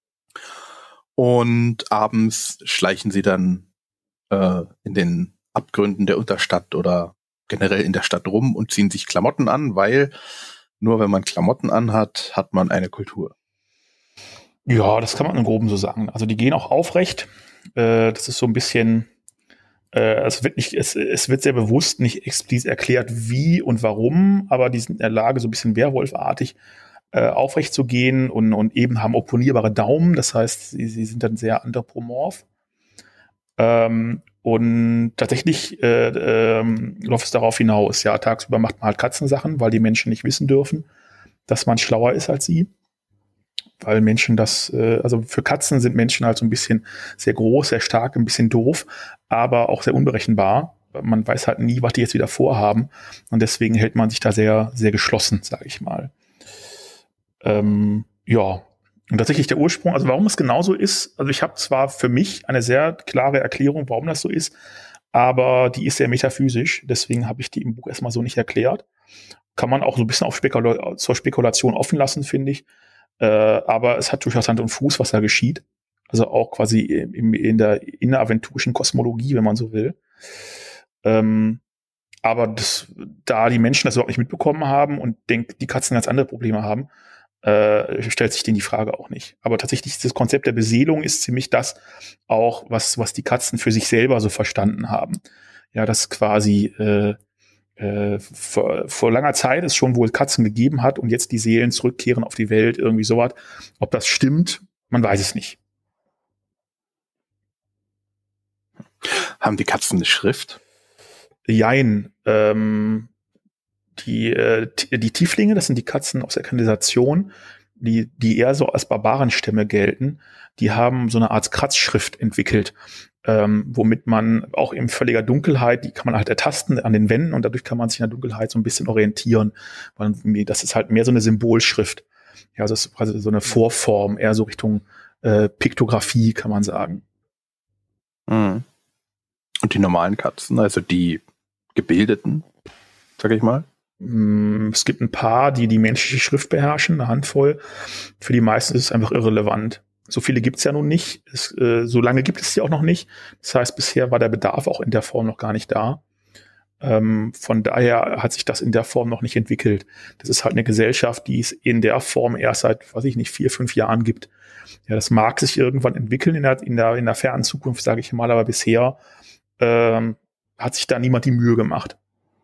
Und abends schleichen sie dann äh, in den Abgründen der Unterstadt oder generell in der Stadt rum und ziehen sich Klamotten an, weil nur wenn man Klamotten anhat, hat man eine Kultur. Ja, das kann man im Groben so sagen. Also die gehen auch aufrecht. Äh, das ist so ein bisschen, äh, es wird nicht, es, es wird sehr bewusst nicht explizit erklärt, wie und warum, aber die sind in der Lage, so ein bisschen Werwolfartig äh, aufrecht zu gehen und, und eben haben opponierbare Daumen. Das heißt, sie, sie sind dann sehr anthropomorph. Ähm, und tatsächlich äh, ähm, läuft es darauf hinaus. Ja, tagsüber macht man halt Katzensachen, weil die Menschen nicht wissen dürfen, dass man schlauer ist als sie. Weil Menschen das, äh, also für Katzen sind Menschen halt so ein bisschen sehr groß, sehr stark, ein bisschen doof, aber auch sehr unberechenbar. Man weiß halt nie, was die jetzt wieder vorhaben. Und deswegen hält man sich da sehr, sehr geschlossen, sage ich mal. Ähm, ja. Und tatsächlich der Ursprung, also warum es genauso ist, also ich habe zwar für mich eine sehr klare Erklärung, warum das so ist, aber die ist sehr metaphysisch, deswegen habe ich die im Buch erstmal so nicht erklärt. Kann man auch so ein bisschen auf Spekula- zur Spekulation offen lassen, finde ich. Äh, aber es hat durchaus Hand und Fuß, was da geschieht. Also auch quasi im, in der inneraventurischen Kosmologie, wenn man so will. Ähm, aber das, da die Menschen das überhaupt nicht mitbekommen haben und denken, die Katzen ganz andere Probleme haben, äh, stellt sich denen die Frage auch nicht. Aber tatsächlich, das Konzept der Beseelung ist ziemlich das auch, was, was die Katzen für sich selber so verstanden haben. Ja, das quasi äh, Äh, vor, vor langer Zeit es schon wohl Katzen gegeben hat und jetzt die Seelen zurückkehren auf die Welt, irgendwie sowas. Ob das stimmt, man weiß es nicht. Haben die Katzen eine Schrift? Jein. Ähm, die, äh, die Tieflinge, das sind die Katzen aus der Kanalisation, die, die eher so als Barbarenstämme gelten, die haben so eine Art Kratzschrift entwickelt, ähm, womit man auch in völliger Dunkelheit, die kann man halt ertasten an den Wänden und dadurch kann man sich in der Dunkelheit so ein bisschen orientieren. Weil das ist halt mehr so eine Symbolschrift. Ja, das ist quasi so eine Vorform, eher so Richtung äh, Piktographie, kann man sagen. Mhm. Und die normalen Katzen, also die gebildeten, sag ich mal? Es gibt ein paar, die die menschliche Schrift beherrschen, eine Handvoll. Für die meisten ist es einfach irrelevant. So viele gibt es ja nun nicht. Es, äh, so lange gibt es sie auch noch nicht. Das heißt, bisher war der Bedarf auch in der Form noch gar nicht da. Ähm, von daher hat sich das in der Form noch nicht entwickelt. Das ist halt eine Gesellschaft, die es in der Form erst seit, weiß ich nicht, vier, fünf Jahren gibt. Ja, das mag sich irgendwann entwickeln in der, in der, in der fernen Zukunft, sage ich mal, aber bisher ähm, hat sich da niemand die Mühe gemacht.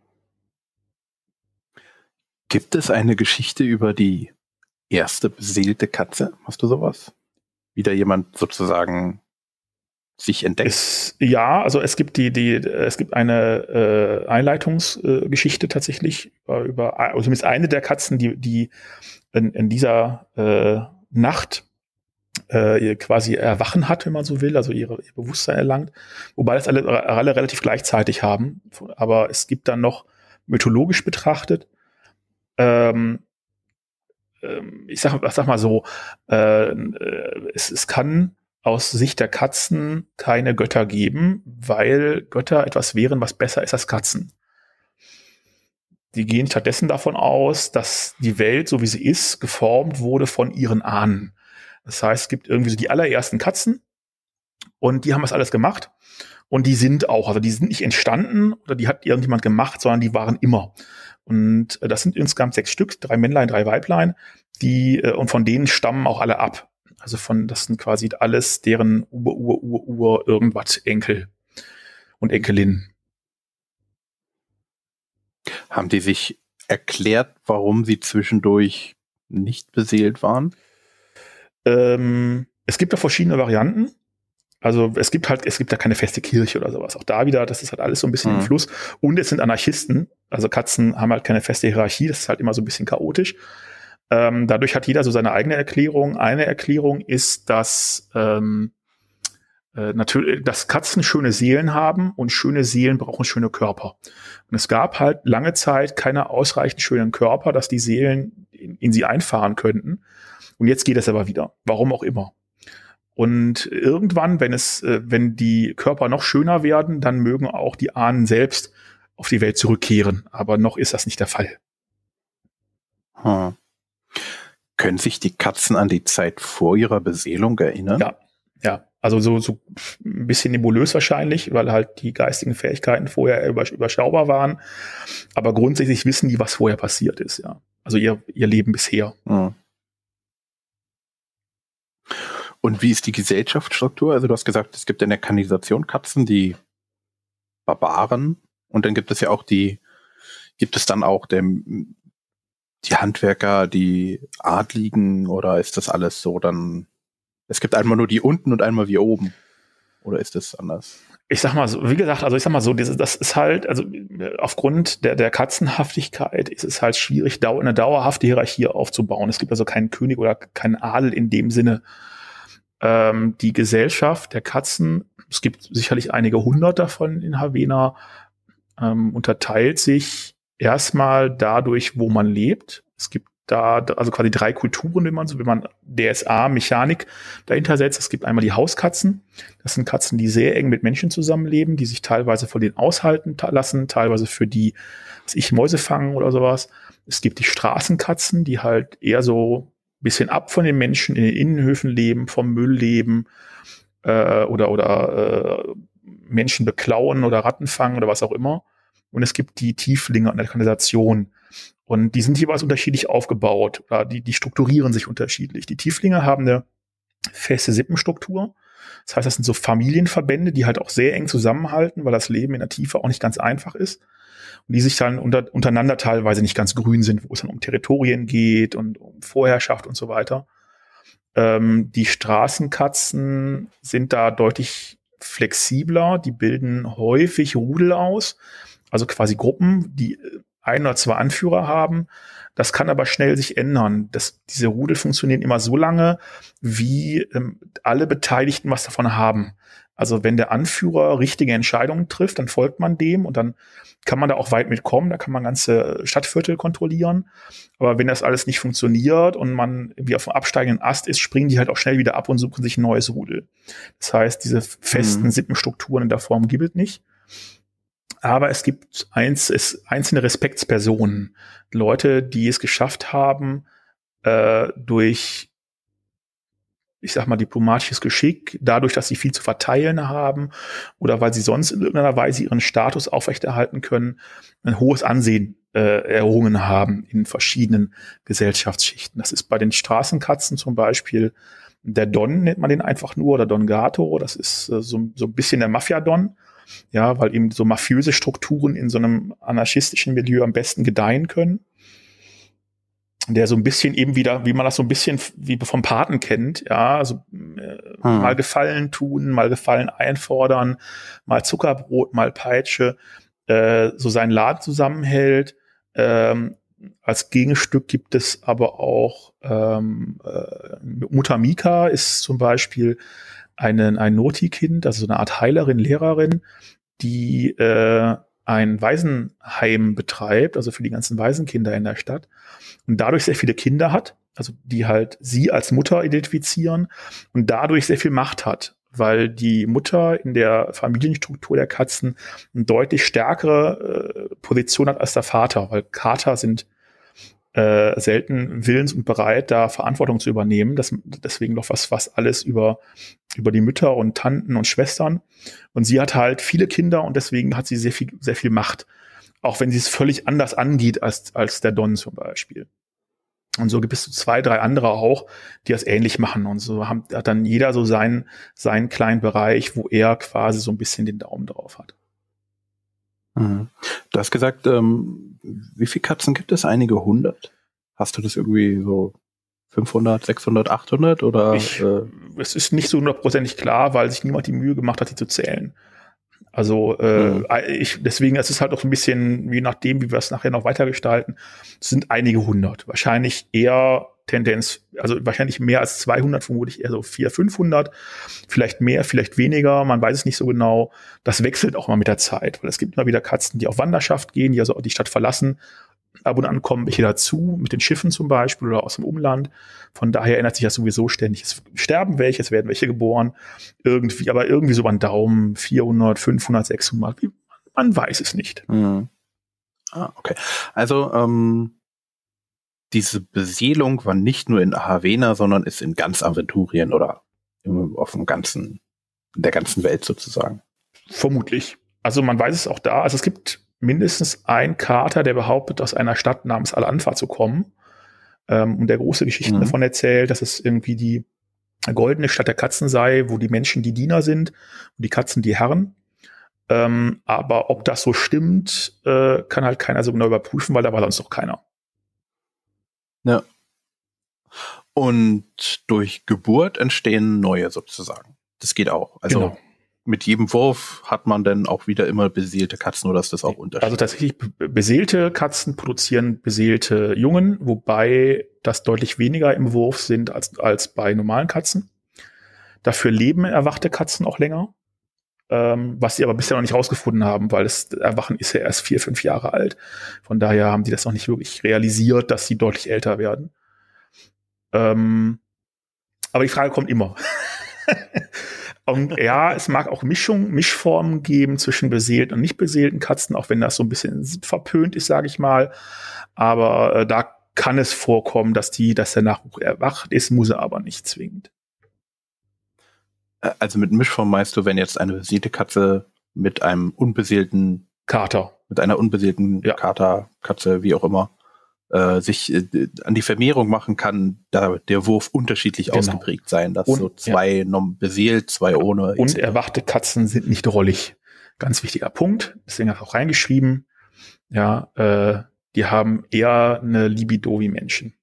Gibt es eine Geschichte über die erste beseelte Katze? Hast du sowas? Wieder jemand sozusagen sich entdeckt? Es, ja, also es gibt die, die, es gibt eine äh, Einleitungsgeschichte äh, tatsächlich über, über also zumindest eine der Katzen, die, die in, in dieser äh, Nacht äh, quasi erwachen hat, wenn man so will, also ihre, ihr Bewusstsein erlangt, wobei das alle, alle relativ gleichzeitig haben. Aber es gibt dann noch mythologisch betrachtet, ähm, ähm, ich sag, sag mal so, äh, es, es kann aus Sicht der Katzen keine Götter geben, weil Götter etwas wären, was besser ist als Katzen. Die gehen stattdessen davon aus, dass die Welt, so wie sie ist, geformt wurde von ihren Ahnen. Das heißt, es gibt irgendwie so die allerersten Katzen und die haben das alles gemacht und die sind auch, also die sind nicht entstanden oder die hat irgendjemand gemacht, sondern die waren immer. Und das sind insgesamt sechs Stück, drei Männlein, drei Weiblein, die, und von denen stammen auch alle ab. Also von, das sind quasi alles deren Ur, Ur, Ur, Ur, irgendwas Enkel und Enkelin. Haben die sich erklärt, warum sie zwischendurch nicht beseelt waren? Ähm, es gibt da verschiedene Varianten. Also es gibt halt, es gibt da keine feste Kirche oder sowas. Auch da wieder, das ist halt alles so ein bisschen mhm. im Fluss. Und es sind Anarchisten. Also Katzen haben halt keine feste Hierarchie. Das ist halt immer so ein bisschen chaotisch. Ähm, dadurch hat jeder so seine eigene Erklärung. Eine Erklärung ist, dass ähm, äh, natürlich, dass Katzen schöne Seelen haben und schöne Seelen brauchen schöne Körper. Und es gab halt lange Zeit keine ausreichend schönen Körper, dass die Seelen in, in sie einfahren könnten. Und jetzt geht es aber wieder. Warum auch immer. Und irgendwann, wenn es, äh, wenn die Körper noch schöner werden, dann mögen auch die Ahnen selbst auf die Welt zurückkehren. Aber noch ist das nicht der Fall. Hm. Können sich die Katzen an die Zeit vor ihrer Beseelung erinnern? Ja, ja. Also so, so ein bisschen nebulös wahrscheinlich, weil halt die geistigen Fähigkeiten vorher übersch- überschaubar waren. Aber grundsätzlich wissen die, was vorher passiert ist, ja. Also ihr, ihr Leben bisher. Hm. Und wie ist die Gesellschaftsstruktur? Also du hast gesagt, es gibt in der Kanalisation Katzen, die Barbaren. Und dann gibt es ja auch die, gibt es dann auch dem, die Handwerker, die Adligen, oder ist das alles so dann, es gibt einmal nur die unten und einmal wie oben? Oder ist das anders? Ich sag mal so, wie gesagt, also ich sag mal so, das, das ist halt, also aufgrund der, der Katzenhaftigkeit ist es halt schwierig, dau- eine dauerhafte Hierarchie aufzubauen. Es gibt also keinen König oder keinen Adel in dem Sinne. Ähm, die Gesellschaft der Katzen, es gibt sicherlich einige hundert davon in Havena, ähm, unterteilt sich erstmal dadurch, wo man lebt. Es gibt da also quasi drei Kulturen, wenn man so, wenn man D S A-Mechanik dahinter setzt. Es gibt einmal die Hauskatzen. Das sind Katzen, die sehr eng mit Menschen zusammenleben, die sich teilweise von denen aushalten ta- lassen, teilweise für die, was ich, Mäuse fangen oder sowas. Es gibt die Straßenkatzen, die halt eher so ein bisschen ab von den Menschen in den Innenhöfen leben, vom Müll leben, äh, oder, oder äh, Menschen beklauen oder Ratten fangen oder was auch immer. Und es gibt die Tieflinge an der Kanalisation. Und die sind jeweils unterschiedlich aufgebaut. Oder die, die strukturieren sich unterschiedlich. Die Tieflinge haben eine feste Sippenstruktur. Das heißt, das sind so Familienverbände, die halt auch sehr eng zusammenhalten, weil das Leben in der Tiefe auch nicht ganz einfach ist. Und die sich dann unter, untereinander teilweise nicht ganz grün sind, wo es dann um Territorien geht und um Vorherrschaft und so weiter. Ähm, die Straßenkatzen sind da deutlich flexibler. Die bilden häufig Rudel aus, also quasi Gruppen, die ein oder zwei Anführer haben. Das kann aber schnell sich ändern. Das, diese Rudel funktionieren immer so lange, wie ähm, alle Beteiligten was davon haben. Also wenn der Anführer richtige Entscheidungen trifft, dann folgt man dem und dann kann man da auch weit mitkommen. Da kann man ganze Stadtviertel kontrollieren. Aber wenn das alles nicht funktioniert und man irgendwie auf dem absteigenden Ast ist, springen die halt auch schnell wieder ab und suchen sich ein neues Rudel. Das heißt, diese festen Mhm. Sippenstrukturen in der Form gibt es nicht. Aber es gibt eins, es, einzelne Respektspersonen, Leute, die es geschafft haben, äh, durch, ich sag mal, diplomatisches Geschick, dadurch, dass sie viel zu verteilen haben oder weil sie sonst in irgendeiner Weise ihren Status aufrechterhalten können, ein hohes Ansehen äh, errungen haben in verschiedenen Gesellschaftsschichten. Das ist bei den Straßenkatzen zum Beispiel der Don, nennt man den einfach nur, oder Don Gato. Das ist äh, so, so ein bisschen der Mafia-Don. Ja, weil eben so mafiöse Strukturen in so einem anarchistischen Milieu am besten gedeihen können. Der so ein bisschen eben wieder, wie man das so ein bisschen wie vom Paten kennt, ja, also äh, hm. mal Gefallen tun, mal Gefallen einfordern, mal Zuckerbrot, mal Peitsche, äh, so seinen Laden zusammenhält. Ähm, als Gegenstück gibt es aber auch ähm, äh, Mutter Mika ist zum Beispiel einen, ein Noti-Kind, also so eine Art Heilerin, Lehrerin, die äh, ein Waisenheim betreibt, also für die ganzen Waisenkinder in der Stadt und dadurch sehr viele Kinder hat, also die halt sie als Mutter identifizieren und dadurch sehr viel Macht hat, weil die Mutter in der Familienstruktur der Katzen eine deutlich stärkere äh, Position hat als der Vater, weil Kater sind Äh, selten willens und bereit, da Verantwortung zu übernehmen. Das, deswegen noch was, was alles über, über die Mütter und Tanten und Schwestern. Und sie hat halt viele Kinder und deswegen hat sie sehr viel, sehr viel Macht. Auch wenn sie es völlig anders angeht als, als der Don zum Beispiel. Und so gibt es so zwei, drei andere auch, die das ähnlich machen. Und so haben, hat dann jeder so seinen, seinen kleinen Bereich, wo er quasi so ein bisschen den Daumen drauf hat. Mhm. Du hast gesagt, ähm, wie viele Katzen gibt es? Einige hundert? Hast du das irgendwie so fünfhundert, sechshundert, achthundert oder? Ich, äh? Es ist nicht so hundertprozentig klar, weil sich niemand die Mühe gemacht hat, die zu zählen. Also äh, Mhm. ich, deswegen ist es halt auch so ein bisschen, je nachdem, wie wir es nachher noch weitergestalten, es sind einige hundert. Wahrscheinlich eher Tendenz, also wahrscheinlich mehr als zweihundert, vermutlich eher so vierhundert, fünfhundert, vielleicht mehr, vielleicht weniger, man weiß es nicht so genau. Das wechselt auch mal mit der Zeit, weil es gibt immer wieder Katzen, die auf Wanderschaft gehen, die also die Stadt verlassen, Ab und an kommen welche dazu, mit den Schiffen zum Beispiel oder aus dem Umland. Von daher ändert sich das sowieso ständig. Es sterben welche, es werden welche geboren. Irgendwie, aber irgendwie so beim Daumen vierhundert, fünfhundert, sechshundert. Man weiß es nicht. Mhm. Ah, okay. Also, ähm, diese Besiedlung war nicht nur in Havena, sondern ist in ganz Aventurien oder im, auf dem ganzen, in der ganzen Welt sozusagen. Vermutlich. Also man weiß es auch da. Also es gibt mindestens einen Kater, der behauptet, aus einer Stadt namens Al-Anfa zu kommen. Ähm, und der große Geschichten mhm. davon erzählt, dass es irgendwie die goldene Stadt der Katzen sei, wo die Menschen die Diener sind und die Katzen die Herren. Ähm, aber ob das so stimmt, äh, kann halt keiner so genau überprüfen, weil da war sonst noch keiner. Ja. Und durch Geburt entstehen neue sozusagen. Das geht auch. Also genau. Mit jedem Wurf hat man dann auch wieder immer beseelte Katzen oder ist das auch unterschiedlich? Also tatsächlich beseelte Katzen produzieren beseelte Jungen, wobei das deutlich weniger im Wurf sind als, als bei normalen Katzen. Dafür leben erwachte Katzen auch länger, ähm, was sie aber bisher noch nicht rausgefunden haben, weil das Erwachen ist ja erst vier, fünf Jahre alt. Von daher haben die das noch nicht wirklich realisiert, dass sie deutlich älter werden. Ähm, aber die Frage kommt immer. Und ja, es mag auch Mischung, Mischformen geben zwischen beseelten und nicht beseelten Katzen, auch wenn das so ein bisschen verpönt ist, sage ich mal. Aber äh, da kann es vorkommen, dass die, dass der Nachwuchs erwacht ist, muss er aber nicht zwingend. Also mit Mischform meinst du, wenn jetzt eine beseelte Katze mit einem unbeseelten Kater, mit einer unbeseelten ja. Kater, Katze, wie auch immer, äh, sich äh, an die Vermehrung machen kann, da der Wurf unterschiedlich genau. ausgeprägt sein, dass und, so zwei ja. beseelt, zwei ohne. Und et cetera. Erwachte Katzen sind nicht rollig. Ganz wichtiger Punkt. Deswegen habe ich auch reingeschrieben, ja, äh, die haben eher eine Libido wie Menschen.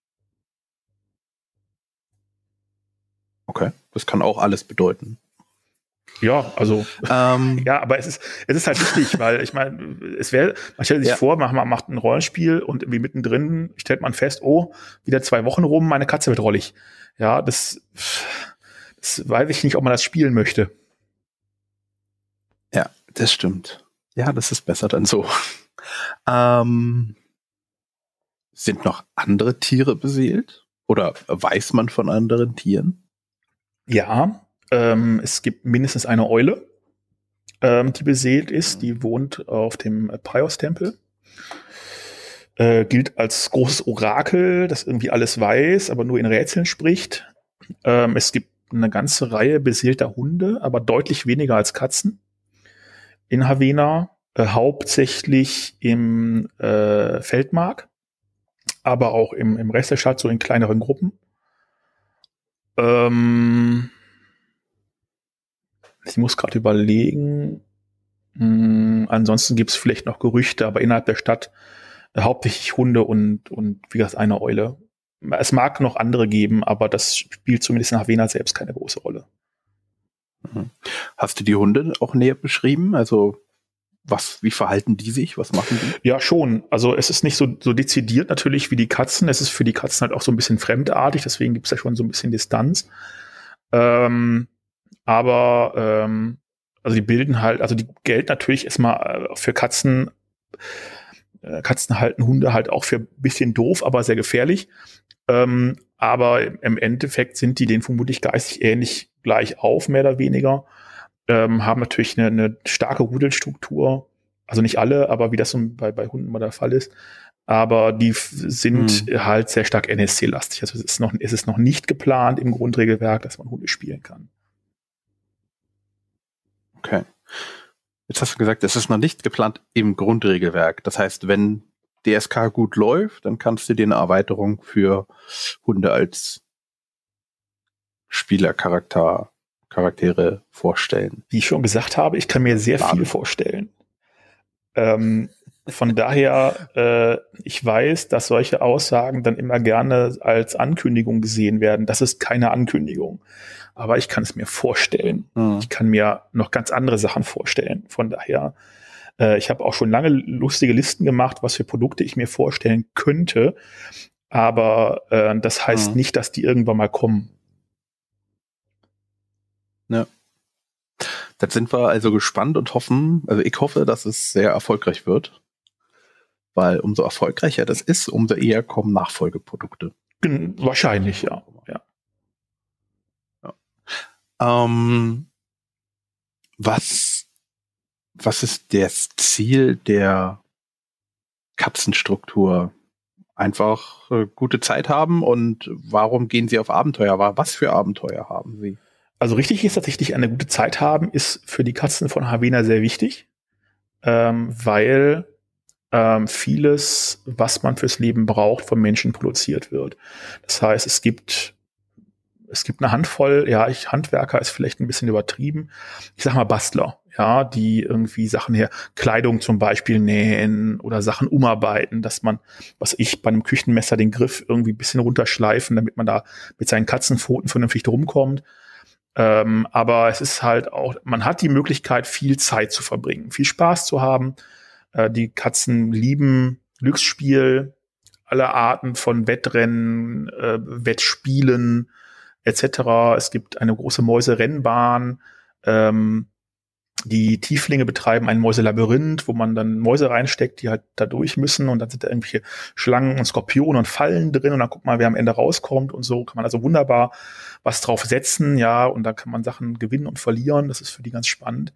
Okay, das kann auch alles bedeuten. Ja, also ähm, ja, aber es ist es ist halt wichtig, weil ich meine, es wäre, man stellt sich ja. vor, man macht ein Rollenspiel und irgendwie mittendrin stellt man fest, oh, wieder zwei Wochen rum, meine Katze wird rollig. Ja, das, das weiß ich nicht, ob man das spielen möchte. Ja, das stimmt. Ja, das ist besser dann so. ähm, sind noch andere Tiere beseelt? Oder weiß man von anderen Tieren? Ja. Ähm, es gibt mindestens eine Eule, ähm, die beseelt ist. Die wohnt auf dem Prios-Tempel. Äh, gilt als großes Orakel, das irgendwie alles weiß, aber nur in Rätseln spricht. Ähm, es gibt eine ganze Reihe beseelter Hunde, aber deutlich weniger als Katzen. In Havena, äh, hauptsächlich im äh, Feldmark, aber auch im, im Rest der Stadt, so in kleineren Gruppen. Ähm... Ich muss gerade überlegen. Hm, ansonsten gibt es vielleicht noch Gerüchte, aber innerhalb der Stadt äh, hauptsächlich Hunde und, und wie gesagt, eine Eule. Es mag noch andere geben, aber das spielt zumindest in Havena selbst keine große Rolle. Hast du die Hunde auch näher beschrieben? Also was, wie verhalten die sich? Was machen die? Ja, schon. Also es ist nicht so, so dezidiert natürlich wie die Katzen. Es ist für die Katzen halt auch so ein bisschen fremdartig, deswegen gibt es ja schon so ein bisschen Distanz. Ähm, Aber ähm, also die bilden halt, also die gelten natürlich erstmal äh, für Katzen. Äh, Katzen halten Hunde halt auch für ein bisschen doof, aber sehr gefährlich. Ähm, aber im Endeffekt sind die denen vermutlich geistig ähnlich gleich auf, mehr oder weniger. Ähm, haben natürlich eine, eine starke Rudelstruktur. Also nicht alle, aber wie das so bei, bei Hunden immer der Fall ist. Aber die f- sind hm. halt sehr stark N S C-lastig. Also es ist, noch, es ist noch nicht geplant im Grundregelwerk, dass man Hunde spielen kann. Okay. Jetzt hast du gesagt, es ist noch nicht geplant im Grundregelwerk. Das heißt, wenn D S K gut läuft, dann kannst du dir eine Erweiterung für Hunde als Spielercharakter, Charaktere vorstellen. Wie ich schon gesagt habe, ich kann mir sehr Plan. viel vorstellen. Ähm, von daher, äh, ich weiß, dass solche Aussagen dann immer gerne als Ankündigung gesehen werden. Das ist keine Ankündigung. Aber ich kann es mir vorstellen. Mhm. Ich kann mir noch ganz andere Sachen vorstellen. Von daher, äh, ich habe auch schon lange lustige Listen gemacht, was für Produkte ich mir vorstellen könnte. Aber äh, das heißt mhm. nicht, dass die irgendwann mal kommen. Ja. Jetzt sind wir also gespannt und hoffen, also ich hoffe, dass es sehr erfolgreich wird. weil umso erfolgreicher das ist, umso eher kommen Nachfolgeprodukte. Wahrscheinlich, ja. ja. ja. Ähm, was, was ist das Ziel der Katzenstruktur? Einfach äh, gute Zeit haben und warum gehen Sie auf Abenteuer? Was für Abenteuer haben Sie? Also richtig ist tatsächlich eine gute Zeit haben, ist für die Katzen von Havena sehr wichtig, ähm, weil ähm, vieles, was man fürs Leben braucht, vom Menschen produziert wird. Das heißt, es gibt es gibt eine Handvoll, ja, ich Handwerker ist vielleicht ein bisschen übertrieben, ich sag mal Bastler, ja, die irgendwie Sachen her, Kleidung zum Beispiel nähen oder Sachen umarbeiten, dass man, was ich bei einem Küchenmesser den Griff irgendwie ein bisschen runterschleifen, damit man da mit seinen Katzenpfoten vernünftig rumkommt. Ähm, aber es ist halt auch, man hat die Möglichkeit, viel Zeit zu verbringen, viel Spaß zu haben. Äh, die Katzen lieben Glücksspiel, alle Arten von Wettrennen, äh, Wettspielen et cetera. Es gibt eine große Mäuserennbahn. Ähm, die Tieflinge betreiben ein Mäuselabyrinth, wo man dann Mäuse reinsteckt, die halt da durch müssen. Und dann sind da irgendwelche Schlangen und Skorpione und Fallen drin. Und dann guckt man, wer am Ende rauskommt. Und so kann man also wunderbar was drauf setzen. Ja, und da kann man Sachen gewinnen und verlieren. Das ist für die ganz spannend.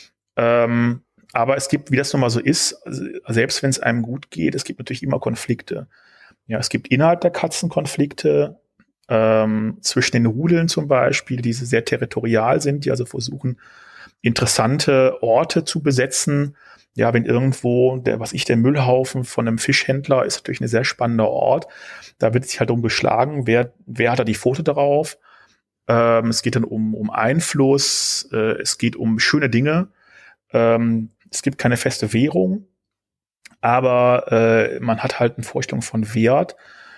Ähm, aber es gibt, wie das nun mal so ist, selbst wenn es einem gut geht, es gibt natürlich immer Konflikte. Ja, es gibt innerhalb der Katzen Konflikte, ähm, zwischen den Rudeln zum Beispiel, die sehr territorial sind, die also versuchen, interessante Orte zu besetzen. Ja, wenn irgendwo, der, was ich, der Müllhaufen von einem Fischhändler ist natürlich ein sehr spannender Ort. Da wird sich halt drum geschlagen, wer, wer hat da die Pfote drauf. Ähm, es geht dann um, um Einfluss, äh, es geht um schöne Dinge. Ähm, es gibt keine feste Währung, aber äh, man hat halt eine Vorstellung von Wert.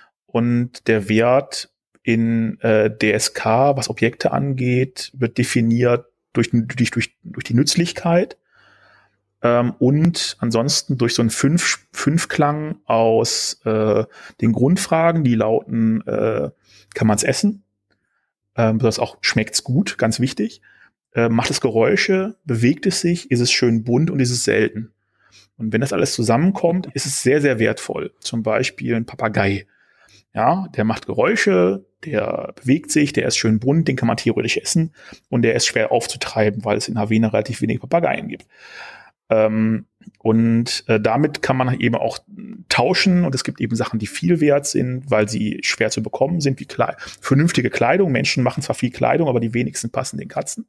Und der Wert in äh, D S K, was Objekte angeht, wird definiert durch, durch, durch, durch die Nützlichkeit ähm, und ansonsten durch so einen Fünf, Fünfklang aus äh, den Grundfragen, die lauten, äh, kann man es essen? Ähm, das auch schmeckt's gut, ganz wichtig. Äh, macht es Geräusche? Bewegt es sich? Ist es schön bunt und ist es selten? Und wenn das alles zusammenkommt, ist es sehr, sehr wertvoll. Zum Beispiel ein Papagei. Ja, der macht Geräusche, der bewegt sich, der ist schön bunt, den kann man theoretisch essen und der ist schwer aufzutreiben, weil es in Havena relativ wenig Papageien gibt. Ähm, und äh, damit kann man eben auch tauschen und es gibt eben Sachen, die viel wert sind, weil sie schwer zu bekommen sind, wie Kle- vernünftige Kleidung. Menschen machen zwar viel Kleidung, aber die wenigsten passen den Katzen.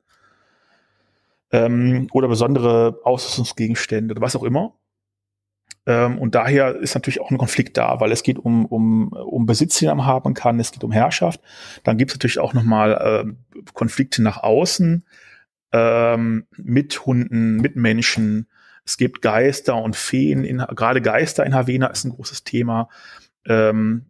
Ähm, oder besondere Ausrüstungsgegenstände oder was auch immer. Ähm, und daher ist natürlich auch ein Konflikt da, weil es geht um, um, um Besitz, den man haben kann, es geht um Herrschaft. Dann gibt es natürlich auch nochmal äh, Konflikte nach außen ähm, mit Hunden, mit Menschen. Es gibt Geister und Feen, in, gerade Geister in Havena ist ein großes Thema. Ähm,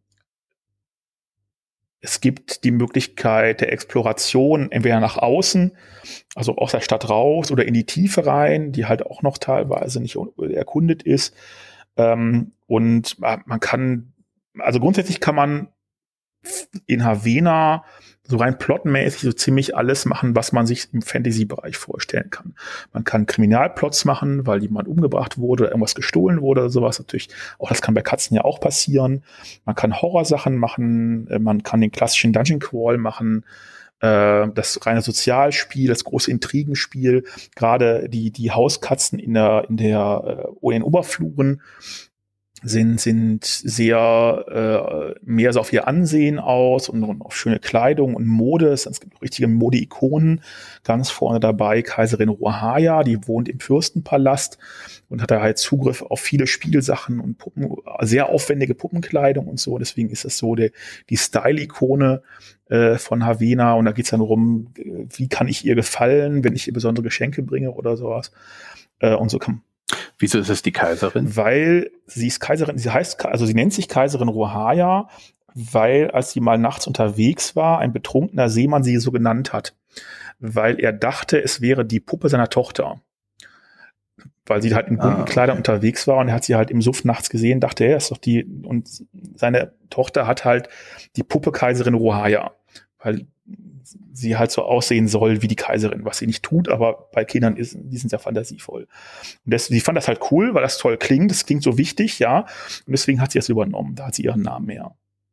es gibt die Möglichkeit der Exploration entweder nach außen, also aus der Stadt raus oder in die Tiefe rein, die halt auch noch teilweise nicht erkundet ist. Ähm, und man kann, also grundsätzlich kann man in Havena so rein plotmäßig so ziemlich alles machen, was man sich im Fantasy-Bereich vorstellen kann. Man kann Kriminalplots machen, weil jemand umgebracht wurde oder irgendwas gestohlen wurde oder sowas. Natürlich, auch das kann bei Katzen ja auch passieren. Man kann Horrorsachen machen, man kann den klassischen Dungeon Crawl machen, äh, das reine Sozialspiel, das große Intrigenspiel, gerade die, die Hauskatzen in der, in der, äh, in den Oberfluren sind, sind sehr äh, mehr so auf ihr Ansehen aus und, und auf schöne Kleidung und Mode. Es gibt richtige Mode-Ikonen. Ganz vorne dabei Kaiserin Rohaya, die wohnt im Fürstenpalast und hat da halt Zugriff auf viele Spielsachen und Puppen, sehr aufwendige Puppenkleidung und so. Deswegen ist das so der, die Style-Ikone äh, von Havena. Und da geht's dann darum, wie kann ich ihr gefallen, wenn ich ihr besondere Geschenke bringe oder sowas. Äh, und so kann Wieso ist es die Kaiserin? Weil sie ist Kaiserin, sie heißt, also sie nennt sich Kaiserin Rohaya, weil als sie mal nachts unterwegs war, ein betrunkener Seemann sie so genannt hat, weil er dachte, es wäre die Puppe seiner Tochter. Weil sie halt in bunten ah, okay. Kleidern unterwegs war und er hat sie halt im Suff nachts gesehen, dachte er, ist doch die, und seine Tochter hat halt die Puppe Kaiserin Rohaya, weil sie halt so aussehen soll wie die Kaiserin, was sie nicht tut, aber bei Kindern ist, die sind sehr fantasievoll. Und das, sie fand das halt cool, weil das toll klingt, das klingt so wichtig, ja, und deswegen hat sie das übernommen, da hat sie ihren Namen mehr.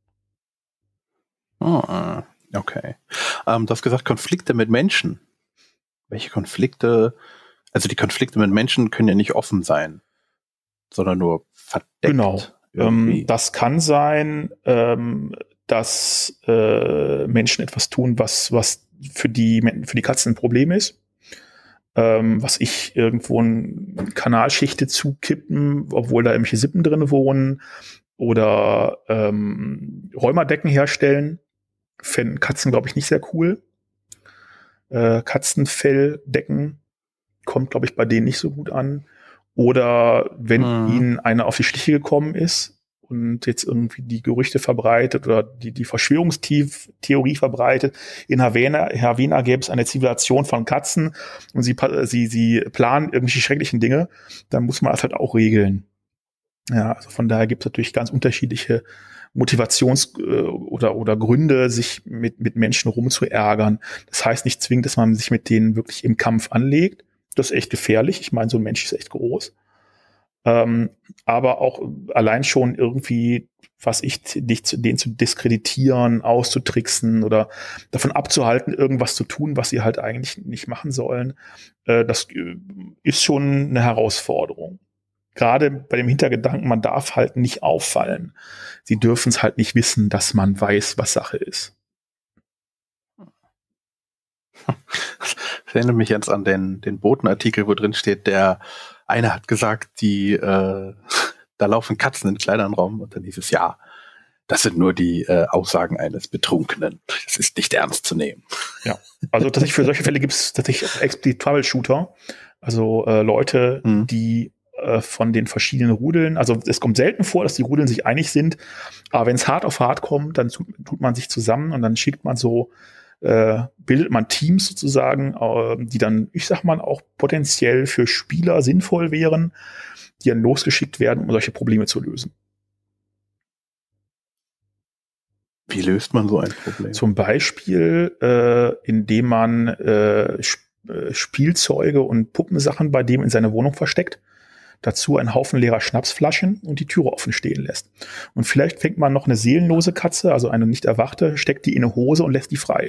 Oh, okay. Ähm, du hast gesagt, Konflikte mit Menschen. Welche Konflikte, also die Konflikte mit Menschen können ja nicht offen sein, sondern nur verdeckt. Genau. Ähm, das kann sein, ähm, dass äh, Menschen etwas tun, was, was für die, für die Katzen ein Problem ist. Ähm, was ich irgendwo eine Kanalschichte zukippen, obwohl da irgendwelche Sippen drin wohnen. Oder ähm, Rheumadecken herstellen. Fänden Katzen, glaube ich, nicht sehr cool. Äh, Katzenfelldecken kommt, glaube ich, bei denen nicht so gut an. Oder wenn mhm. ihnen einer auf die Schliche gekommen ist und jetzt irgendwie die Gerüchte verbreitet oder die, die Verschwörungstheorie verbreitet, in Havana, Havana gäbe es eine Zivilisation von Katzen und sie, sie, sie planen irgendwelche schrecklichen Dinge, dann muss man das halt auch regeln. Ja, also von daher gibt es natürlich ganz unterschiedliche Motivations- oder, oder Gründe, sich mit, mit Menschen rumzuärgern. Das heißt nicht zwingend, dass man sich mit denen wirklich im Kampf anlegt. Das ist echt gefährlich. Ich meine, so ein Mensch ist echt groß. Ähm, aber auch allein schon irgendwie, was ich, dich zu denen zu diskreditieren, auszutricksen oder davon abzuhalten, irgendwas zu tun, was sie halt eigentlich nicht machen sollen, äh, das ist schon eine Herausforderung. Gerade bei dem Hintergedanken, man darf halt nicht auffallen. Sie dürfen es halt nicht wissen, dass man weiß, was Sache ist. Ich erinnere mich jetzt an den, den Botenartikel, wo drin steht, der eine hat gesagt, die äh, da laufen Katzen in Kleidern rum und dann hieß es, ja, das sind nur die äh, Aussagen eines Betrunkenen. Das ist nicht ernst zu nehmen. Ja, also tatsächlich für solche Fälle gibt es tatsächlich auch explizit Troubleshooter, also äh, Leute, hm. die äh, von den verschiedenen Rudeln, also es kommt selten vor, dass die Rudeln sich einig sind, aber wenn es hart auf hart kommt, dann tut, tut man sich zusammen und dann schickt man so Äh, bildet man Teams sozusagen, äh, die dann, ich sag mal, auch potenziell für Spieler sinnvoll wären, die dann losgeschickt werden, um solche Probleme zu lösen. Wie löst man so ein Problem? Zum Beispiel, äh, indem man äh, Sp- äh, Spielzeuge und Puppensachen bei dem in seine Wohnung versteckt, dazu einen Haufen leerer Schnapsflaschen und die Türe offen stehen lässt. Und vielleicht fängt man noch eine seelenlose Katze, also eine nicht erwachte, steckt die in eine Hose und lässt die frei.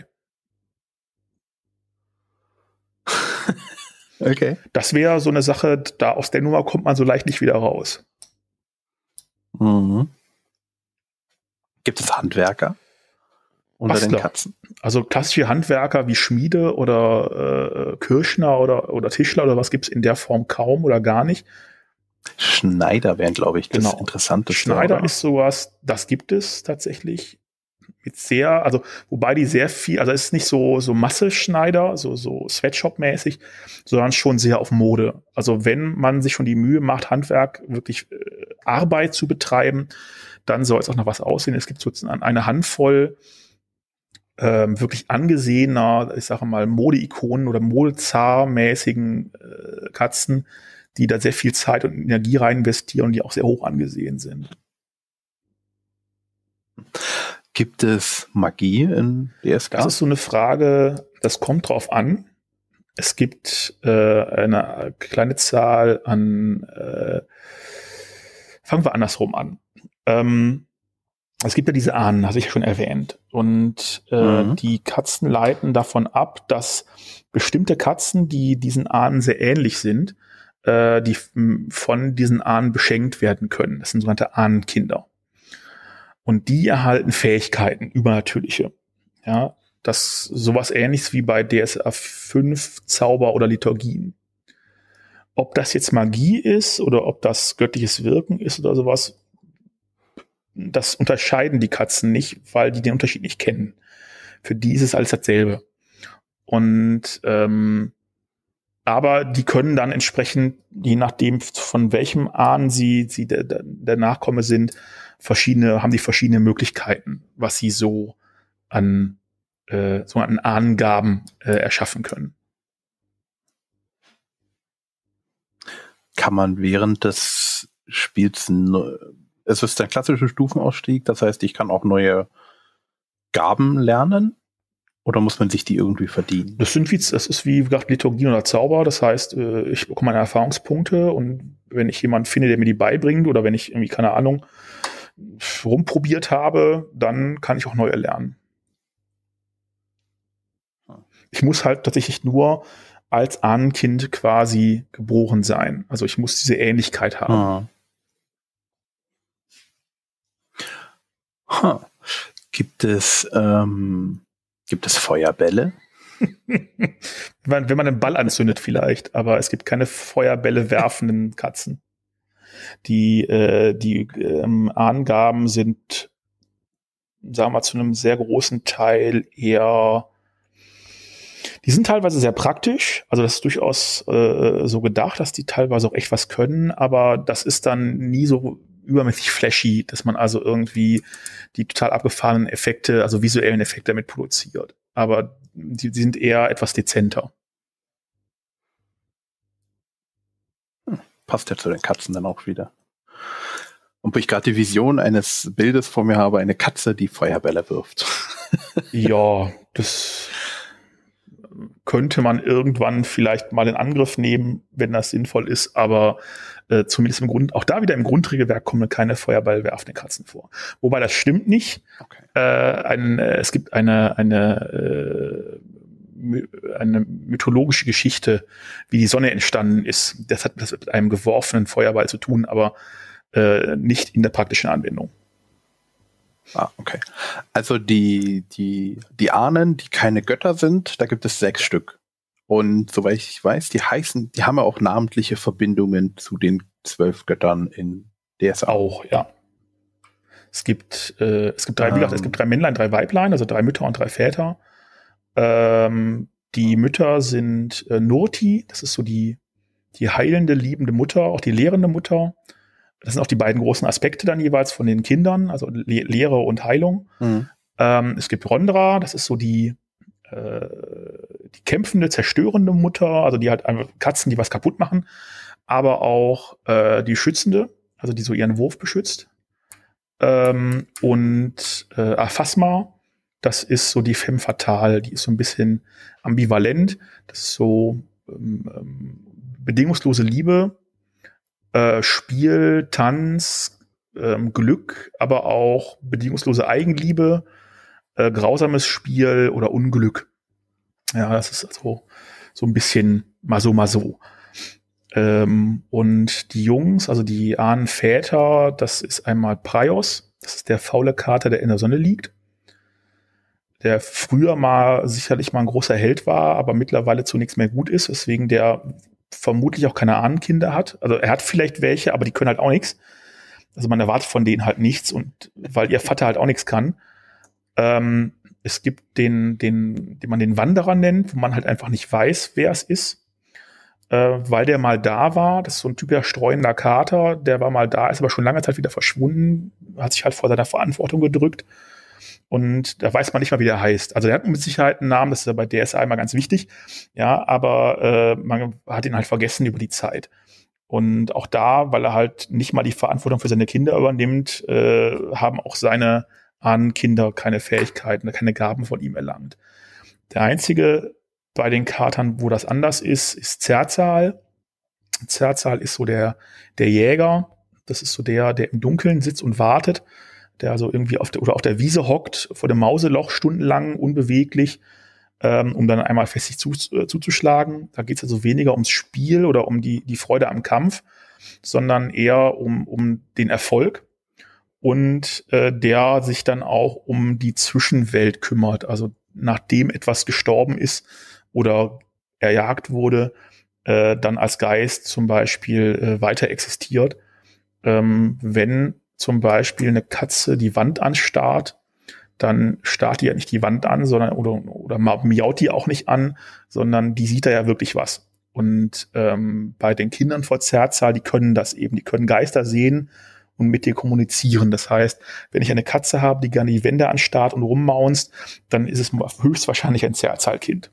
Okay. Das wäre so eine Sache, da aus der Nummer kommt man so leicht nicht wieder raus. Mhm. Gibt es Handwerker unter Bastler. den Katzen? Also klassische Handwerker wie Schmiede oder äh, Kirschner oder, oder Tischler oder was gibt es in der Form kaum oder gar nicht. Schneider wären, glaube ich, das genau. Interessanteste. Schneider oder? ist sowas, das gibt es tatsächlich. Mit sehr, also wobei die sehr viel, also es ist nicht so so Masse-Schneider, so so Sweatshop-mäßig, sondern schon sehr auf Mode. Also wenn man sich schon die Mühe macht, Handwerk wirklich äh, Arbeit zu betreiben, dann soll es auch noch was aussehen. Es gibt sozusagen eine Handvoll ähm, wirklich angesehener, ich sage mal Mode-Ikonen oder Modezar-mäßigen äh, Katzen, die da sehr viel Zeit und Energie rein investieren und die auch sehr hoch angesehen sind. Gibt es Magie in D S K? Das ist so eine Frage, das kommt drauf an. Es gibt äh, eine kleine Zahl an, äh, fangen wir andersrum an. Ähm, es gibt ja diese Ahnen, hatte ich ja schon erwähnt. Und äh, mhm. die Katzen leiten davon ab, dass bestimmte Katzen, die diesen Ahnen sehr ähnlich sind, äh, die f- von diesen Ahnen beschenkt werden können. Das sind sogenannte Ahnenkinder. Und die erhalten Fähigkeiten, übernatürliche. Ja, das sowas Ähnliches wie bei D S A fünf Zauber oder Liturgien. Ob das jetzt Magie ist oder ob das göttliches Wirken ist oder sowas, das unterscheiden die Katzen nicht, weil die den Unterschied nicht kennen. Für die ist es alles dasselbe. Und ähm, aber die können dann entsprechend, je nachdem von welchem Ahnen sie, sie der, der Nachkomme sind, verschiedene, haben die verschiedene Möglichkeiten, was sie so an äh, so an Ahnengaben äh, erschaffen können. Kann man während des Spiels, ne, es ist ein klassischer Stufenausstieg, das heißt, ich kann auch neue Gaben lernen? Oder muss man sich die irgendwie verdienen? Das sind wie, das ist wie gesagt Liturgie oder Zauber. Das heißt, ich bekomme meine Erfahrungspunkte und wenn ich jemanden finde, der mir die beibringt oder wenn ich irgendwie, keine Ahnung, rumprobiert habe, dann kann ich auch neu erlernen. Ich muss halt tatsächlich nur als Ahnenkind quasi geboren sein. Also ich muss diese Ähnlichkeit haben. Ah. Huh. Gibt es, ähm, gibt es Feuerbälle? wenn, wenn man einen Ball anzündet vielleicht, aber es gibt keine Feuerbälle werfenden Katzen. Die, äh, die ähm, Angaben sind, sagen wir mal, zu einem sehr großen Teil eher, die sind teilweise sehr praktisch, also das ist durchaus äh, so gedacht, dass die teilweise auch echt was können, aber das ist dann nie so übermäßig flashy, dass man also irgendwie die total abgefahrenen Effekte, also visuellen Effekte damit produziert. Aber die, die sind eher etwas dezenter. Hm, passt ja zu den Katzen dann auch wieder. Und wo ich gerade die Vision eines Bildes vor mir habe, eine Katze, die Feuerbälle wirft. Ja, das könnte man irgendwann vielleicht mal in Angriff nehmen, wenn das sinnvoll ist, aber äh, zumindest im Grund, auch da wieder im Grundregelwerk kommen keine Feuerballwerfenden Katzen vor. Wobei das stimmt nicht. Okay. Äh, ein, äh, es gibt eine, eine, äh, eine mythologische Geschichte, wie die Sonne entstanden ist. Das hat das mit einem geworfenen Feuerball zu tun, aber äh, nicht in der praktischen Anwendung. Ah, okay. Also die, die, die Ahnen, die keine Götter sind, da gibt es sechs Stück. Und soweit ich weiß, die heißen, die haben ja auch namentliche Verbindungen zu den zwölf Göttern in D S A. Auch, ja. Es gibt, äh, es gibt drei, ähm, wie gesagt, es gibt drei Männlein, drei Weiblein, also drei Mütter und drei Väter. Ähm, die Mütter sind äh, Nurti, das ist so die, die heilende, liebende Mutter, auch die lehrende Mutter. Das sind auch die beiden großen Aspekte dann jeweils von den Kindern, also Le- Lehre und Heilung. Mhm. Ähm, es gibt Rondra, das ist so die, äh, die kämpfende, zerstörende Mutter, also die halt einfach Katzen, die was kaputt machen, aber auch äh, die schützende, also die so ihren Wurf beschützt. Ähm, und äh, Aphasma, das ist so die Femme fatale, die ist so ein bisschen ambivalent, das ist so ähm, ähm, bedingungslose Liebe, äh, Spiel, Tanz, ähm, Glück, aber auch bedingungslose Eigenliebe, äh, grausames Spiel oder Unglück. Ja, das ist also so ein bisschen maso maso. Ähm, und die Jungs, also die Ahnenväter, das ist einmal Praios, das ist der faule Kater, der in der Sonne liegt, der früher mal sicherlich mal ein großer Held war, aber mittlerweile zu nichts mehr gut ist, weswegen der vermutlich auch keine Ahnenkinder hat. Also er hat vielleicht welche, aber die können halt auch nichts. Also man erwartet von denen halt nichts und weil ihr Vater halt auch nichts kann. Ähm, es gibt den, den, den man den Wanderer nennt, wo man halt einfach nicht weiß, wer es ist, äh, weil der mal da war. Das ist so ein typischer streuender Kater, der war mal da, ist aber schon lange Zeit wieder verschwunden, hat sich halt vor seiner Verantwortung gedrückt. Und da weiß man nicht mal, wie der heißt. Also der hat mit Sicherheit einen Namen, das ist ja bei D S A immer ganz wichtig. Ja, aber äh, man hat ihn halt vergessen über die Zeit. Und auch da, weil er halt nicht mal die Verantwortung für seine Kinder übernimmt, äh, haben auch seine Ahnenkinder keine Fähigkeiten, keine Gaben von ihm erlangt. Der einzige bei den Katern, wo das anders ist, ist Zerzal. Zerzal ist so der, der Jäger. Das ist so der, der im Dunkeln sitzt und wartet, der also irgendwie auf der, oder auf der Wiese hockt, vor dem Mauseloch stundenlang unbeweglich, ähm, um dann einmal festig zu, äh, zuzuschlagen. Da geht es also weniger ums Spiel oder um die, die Freude am Kampf, sondern eher um, um den Erfolg. Und äh, der sich dann auch um die Zwischenwelt kümmert. Also nachdem etwas gestorben ist oder erjagt wurde, äh, dann als Geist zum Beispiel äh, weiter existiert. Ähm, wenn zum Beispiel eine Katze die Wand anstarrt, dann starrt die ja nicht die Wand an, sondern oder, oder miaut die auch nicht an, sondern die sieht da ja wirklich was. Und ähm, bei den Kindern vor Zerzal, die können das eben, die können Geister sehen und mit dir kommunizieren. Das heißt, wenn ich eine Katze habe, die gerne die Wände anstarrt und rummaunzt, dann ist es höchstwahrscheinlich ein Zerzalkind.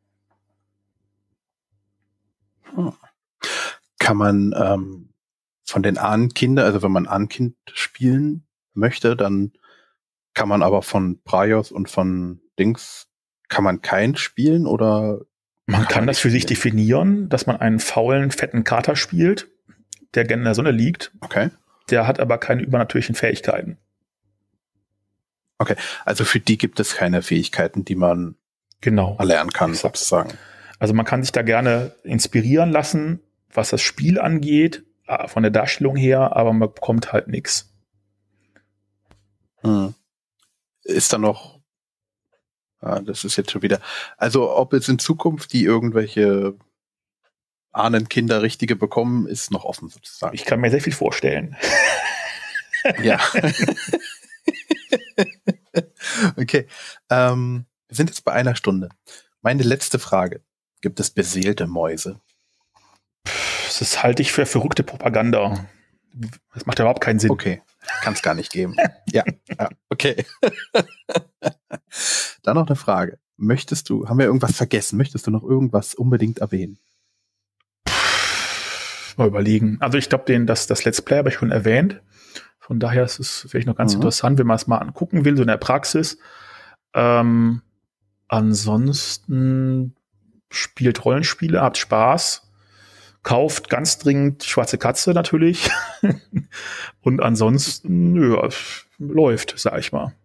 Hm. Kann man ähm, von den Ahnenkindern, also wenn man Ahnenkind spielen möchte, dann kann man aber von Praios und von Dings kann man kein spielen oder? Man kann, kann das für sich definieren, dass man einen faulen, fetten Kater spielt, der gerne in der Sonne liegt. Okay. Der hat aber keine übernatürlichen Fähigkeiten. Okay, also für die gibt es keine Fähigkeiten, die man genau erlernen kann, sozusagen. Also man kann sich da gerne inspirieren lassen, was das Spiel angeht, von der Darstellung her, aber man bekommt halt nichts. Hm. Ist da noch, ah, das ist jetzt schon wieder, also ob es in Zukunft die irgendwelche Ahnenkinder richtige bekommen, ist noch offen sozusagen. Ich kann mir sehr viel vorstellen. Ja. Okay, ähm, wir sind jetzt bei einer Stunde. Meine letzte Frage. Gibt es beseelte Mäuse? Das halte ich für verrückte Propaganda. Das macht ja überhaupt keinen Sinn. Okay, kann es gar nicht geben. ja, ja, okay. Dann noch eine Frage. Möchtest du, haben wir irgendwas vergessen? Möchtest du noch irgendwas unbedingt erwähnen? Mal überlegen. Also ich glaube, den das, das Let's Play habe ich schon erwähnt. Von daher ist es vielleicht noch ganz mhm. interessant, wenn man es mal angucken will, so in der Praxis. Ähm, ansonsten spielt Rollenspiele, habt Spaß, kauft ganz dringend Schwarze Katze natürlich. Und ansonsten, ja, läuft, sag ich mal.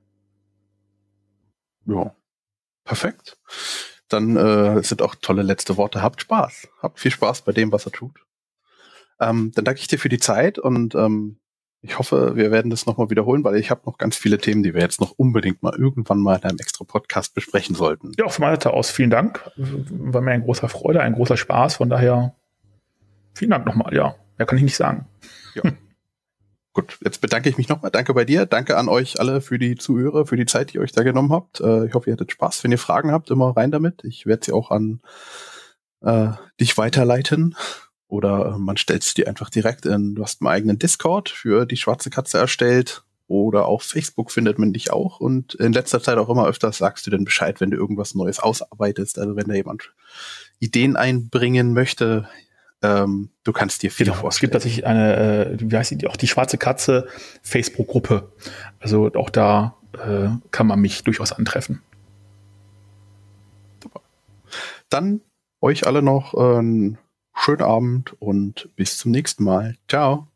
Ja, perfekt. Dann äh, sind auch tolle letzte Worte. Habt Spaß. Habt viel Spaß bei dem, was er tut. Ähm, dann danke ich dir für die Zeit und ähm, ich hoffe, wir werden das nochmal wiederholen, weil ich habe noch ganz viele Themen, die wir jetzt noch unbedingt mal irgendwann mal in einem extra Podcast besprechen sollten. Ja, von meiner Seite aus vielen Dank. War mir ein großer Freude, ein großer Spaß. Von daher vielen Dank nochmal. Ja, mehr kann ich nicht sagen. Ja. Gut, jetzt bedanke ich mich nochmal. Danke bei dir. Danke an euch alle für die Zuhörer, für die Zeit, die ihr euch da genommen habt. Äh, ich hoffe, ihr hattet Spaß. Wenn ihr Fragen habt, immer rein damit. Ich werde sie auch an äh, dich weiterleiten. Oder man stellt es dir einfach direkt in, du hast einen eigenen Discord für die Schwarze Katze erstellt. Oder auf Facebook findet man dich auch. Und in letzter Zeit auch immer öfters sagst du dann Bescheid, wenn du irgendwas Neues ausarbeitest. Also wenn da jemand Ideen einbringen möchte, ähm, du kannst dir viel genau, vorstellen. Es gibt tatsächlich eine, äh, wie heißt die, auch die Schwarze Katze Facebook-Gruppe. Also auch da äh, kann man mich durchaus antreffen. Super. Dann euch alle noch einen schönen Abend und bis zum nächsten Mal. Ciao.